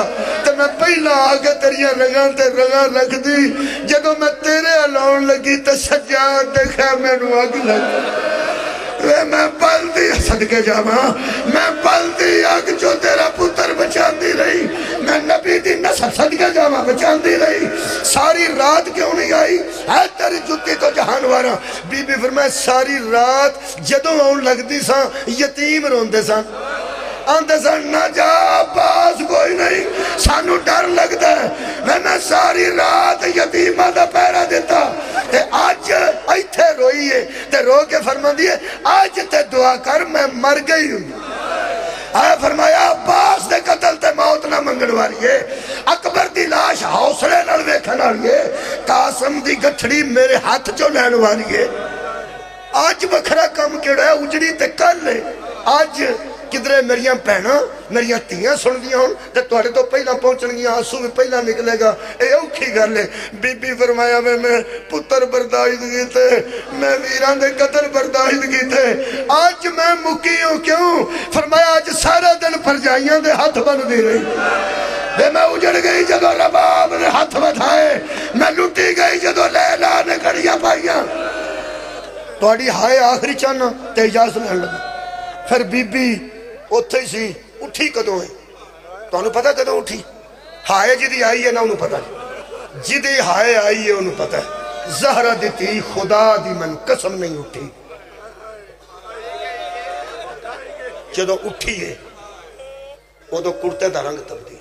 تے میں پہلا آگے تیریاں رگاں تے رگاں رکھ دی جدو میں تیرے الاؤن لگی تے سجاد دیکھا میں نو اگ لگ میں پل دی صدقے جاواں میں پل دی اگ جو تیرا پتر بچان دی رہی میں نبی دی نسل صدقے جاواں بچان دی رہی ساری رات کیوں نہیں آئی ہے تیری جتی تو جہان وارا بی بی فرمائے ساری رات جدوں آن لگ دی ساں یتیم روندے ساں آندے سن نہ جا عباس کوئی نہیں سانو ڈر لگتا ہے میں میں ساری رات یتیمہ دا پیرا دیتا تے آج ایتھے روئی ہے تے رو کے فرما دیئے آج تے دعا کر میں مر گئی ہوں آیا فرمایا عباس دے قتل تے موت نہ منگنواریے اکبر دی لاش حوصلے نال ویکھناریے قاسم دی گٹھڑی میرے ہاتھ جو لینواریے آج بکھرا کم کیڑا ہے اجڑی تے کل لے آج کدرے میریاں پہنا میریاں تیاں سن دیا ہوں تے توڑے تو پہلا پہنچن گیا آنسو بھی پہلا نکلے گا اے اوکھی گا لے بی بی فرمایا میں میں پتر برداشت گی تے میں ویران دے قتل برداشت گی تے آج میں مکی ہوں کیوں فرمایا آج سارا دن پرجائیاں دے ہاتھ بن دی رہی بے میں اجڑ گئی جدو رباب نے ہاتھ بتھائے میں لٹی گئی جدو لیلہ نے کڑیاں پائیاں توڑی ہائے آخری چانا تے اجازت لین لگا پھر بی بی اتھے سی اٹھی کدوں ہے تو انہوں پتہ کدوں اٹھی ہائے جدی آئی ہے نا انہوں پتہ جدی ہائے آئی ہے انہوں پتہ زہرہ دیتی خدا دی من قسم نہیں اٹھی جدو اٹھی ہے وہ تو کرتے دا رنگ تبدیل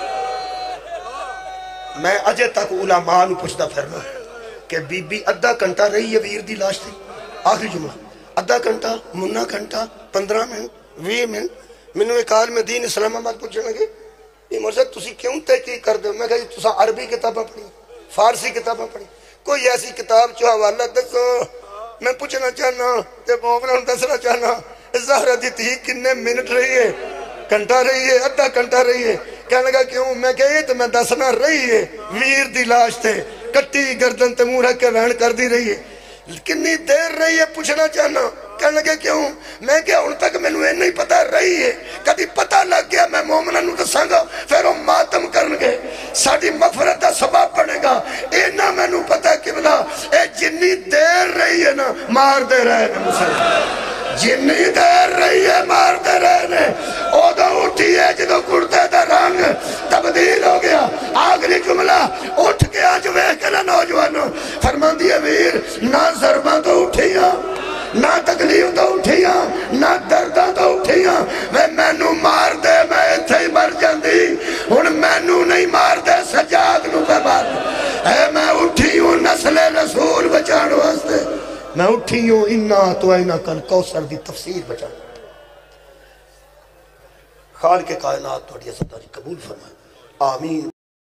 میں اجے تک علماء نو پوچھتا پھرنا کہ بی بی ادھا گھنٹہ رہی ہے ویر دی لاش تھی آخری جملہ ادھا گھنٹہ منہ گھنٹہ پندرہ منٹ وی منٹ میں نے ایک عالم دین اسلام آباد پوچھنے لگے یہ مرزد تسی کیوں تحقیق کر دو میں کہا جی تسا عربی کتاباں پڑھی فارسی کتاباں پڑھی کوئی ایسی کتاب جو حوالہ دسو میں پوچھنا چاہنا تے مومنہ دسنا چاہنا زہرہ دی تھی کنے منٹ رہی ہے گھنٹہ رہی ہے ادھا گھنٹہ رہی ہے کہنے لگا کیوں میں کہی تو میں دسنا رہی ہے ویر دی لاش تے کٹی گردن تے منہ رکھ کے وین کر دی رہی ہے کنی دیر رہی ہے پوچھنا چاہنا کہنے لگے کیوں میں کیا ان تک میں نے نہیں پتا رہی ہے کدی پتا لگ گیا میں مومنہ نو دساں گا پھر وہ ماتم کرنگے ساڑی مغفرت دا سبب بنے گا اے نہ میں نو پتا کبلا اے جنی دیر رہی ہے نا مار دے رہے نے مسلم جنی دیر رہی ہے مار دے رہے نے او دو اٹھی ہے جدو کرتے دا رنگ تبدیل ہو گیا آگلی جملہ اٹھ کے آج ویکھنا نوجوانوں فرمان دیئے ویر نہ ضربہ تو اٹھیاں نہ تکلیف تو اٹھیاں نہ دردہ تو اٹھیاں میں مینو مار دے میں اتھے ہی مر جاندی ہن مینو نہیں مار دے سجاد نو پہ مار اے میں اٹھی ہوں نسل رسول بچان واسطے میں اٹھی ہوں انا تو اینا کل کوثر دی تفسیر بچان خالق کائنات توڑی عزت داری قبول فرمائے آمین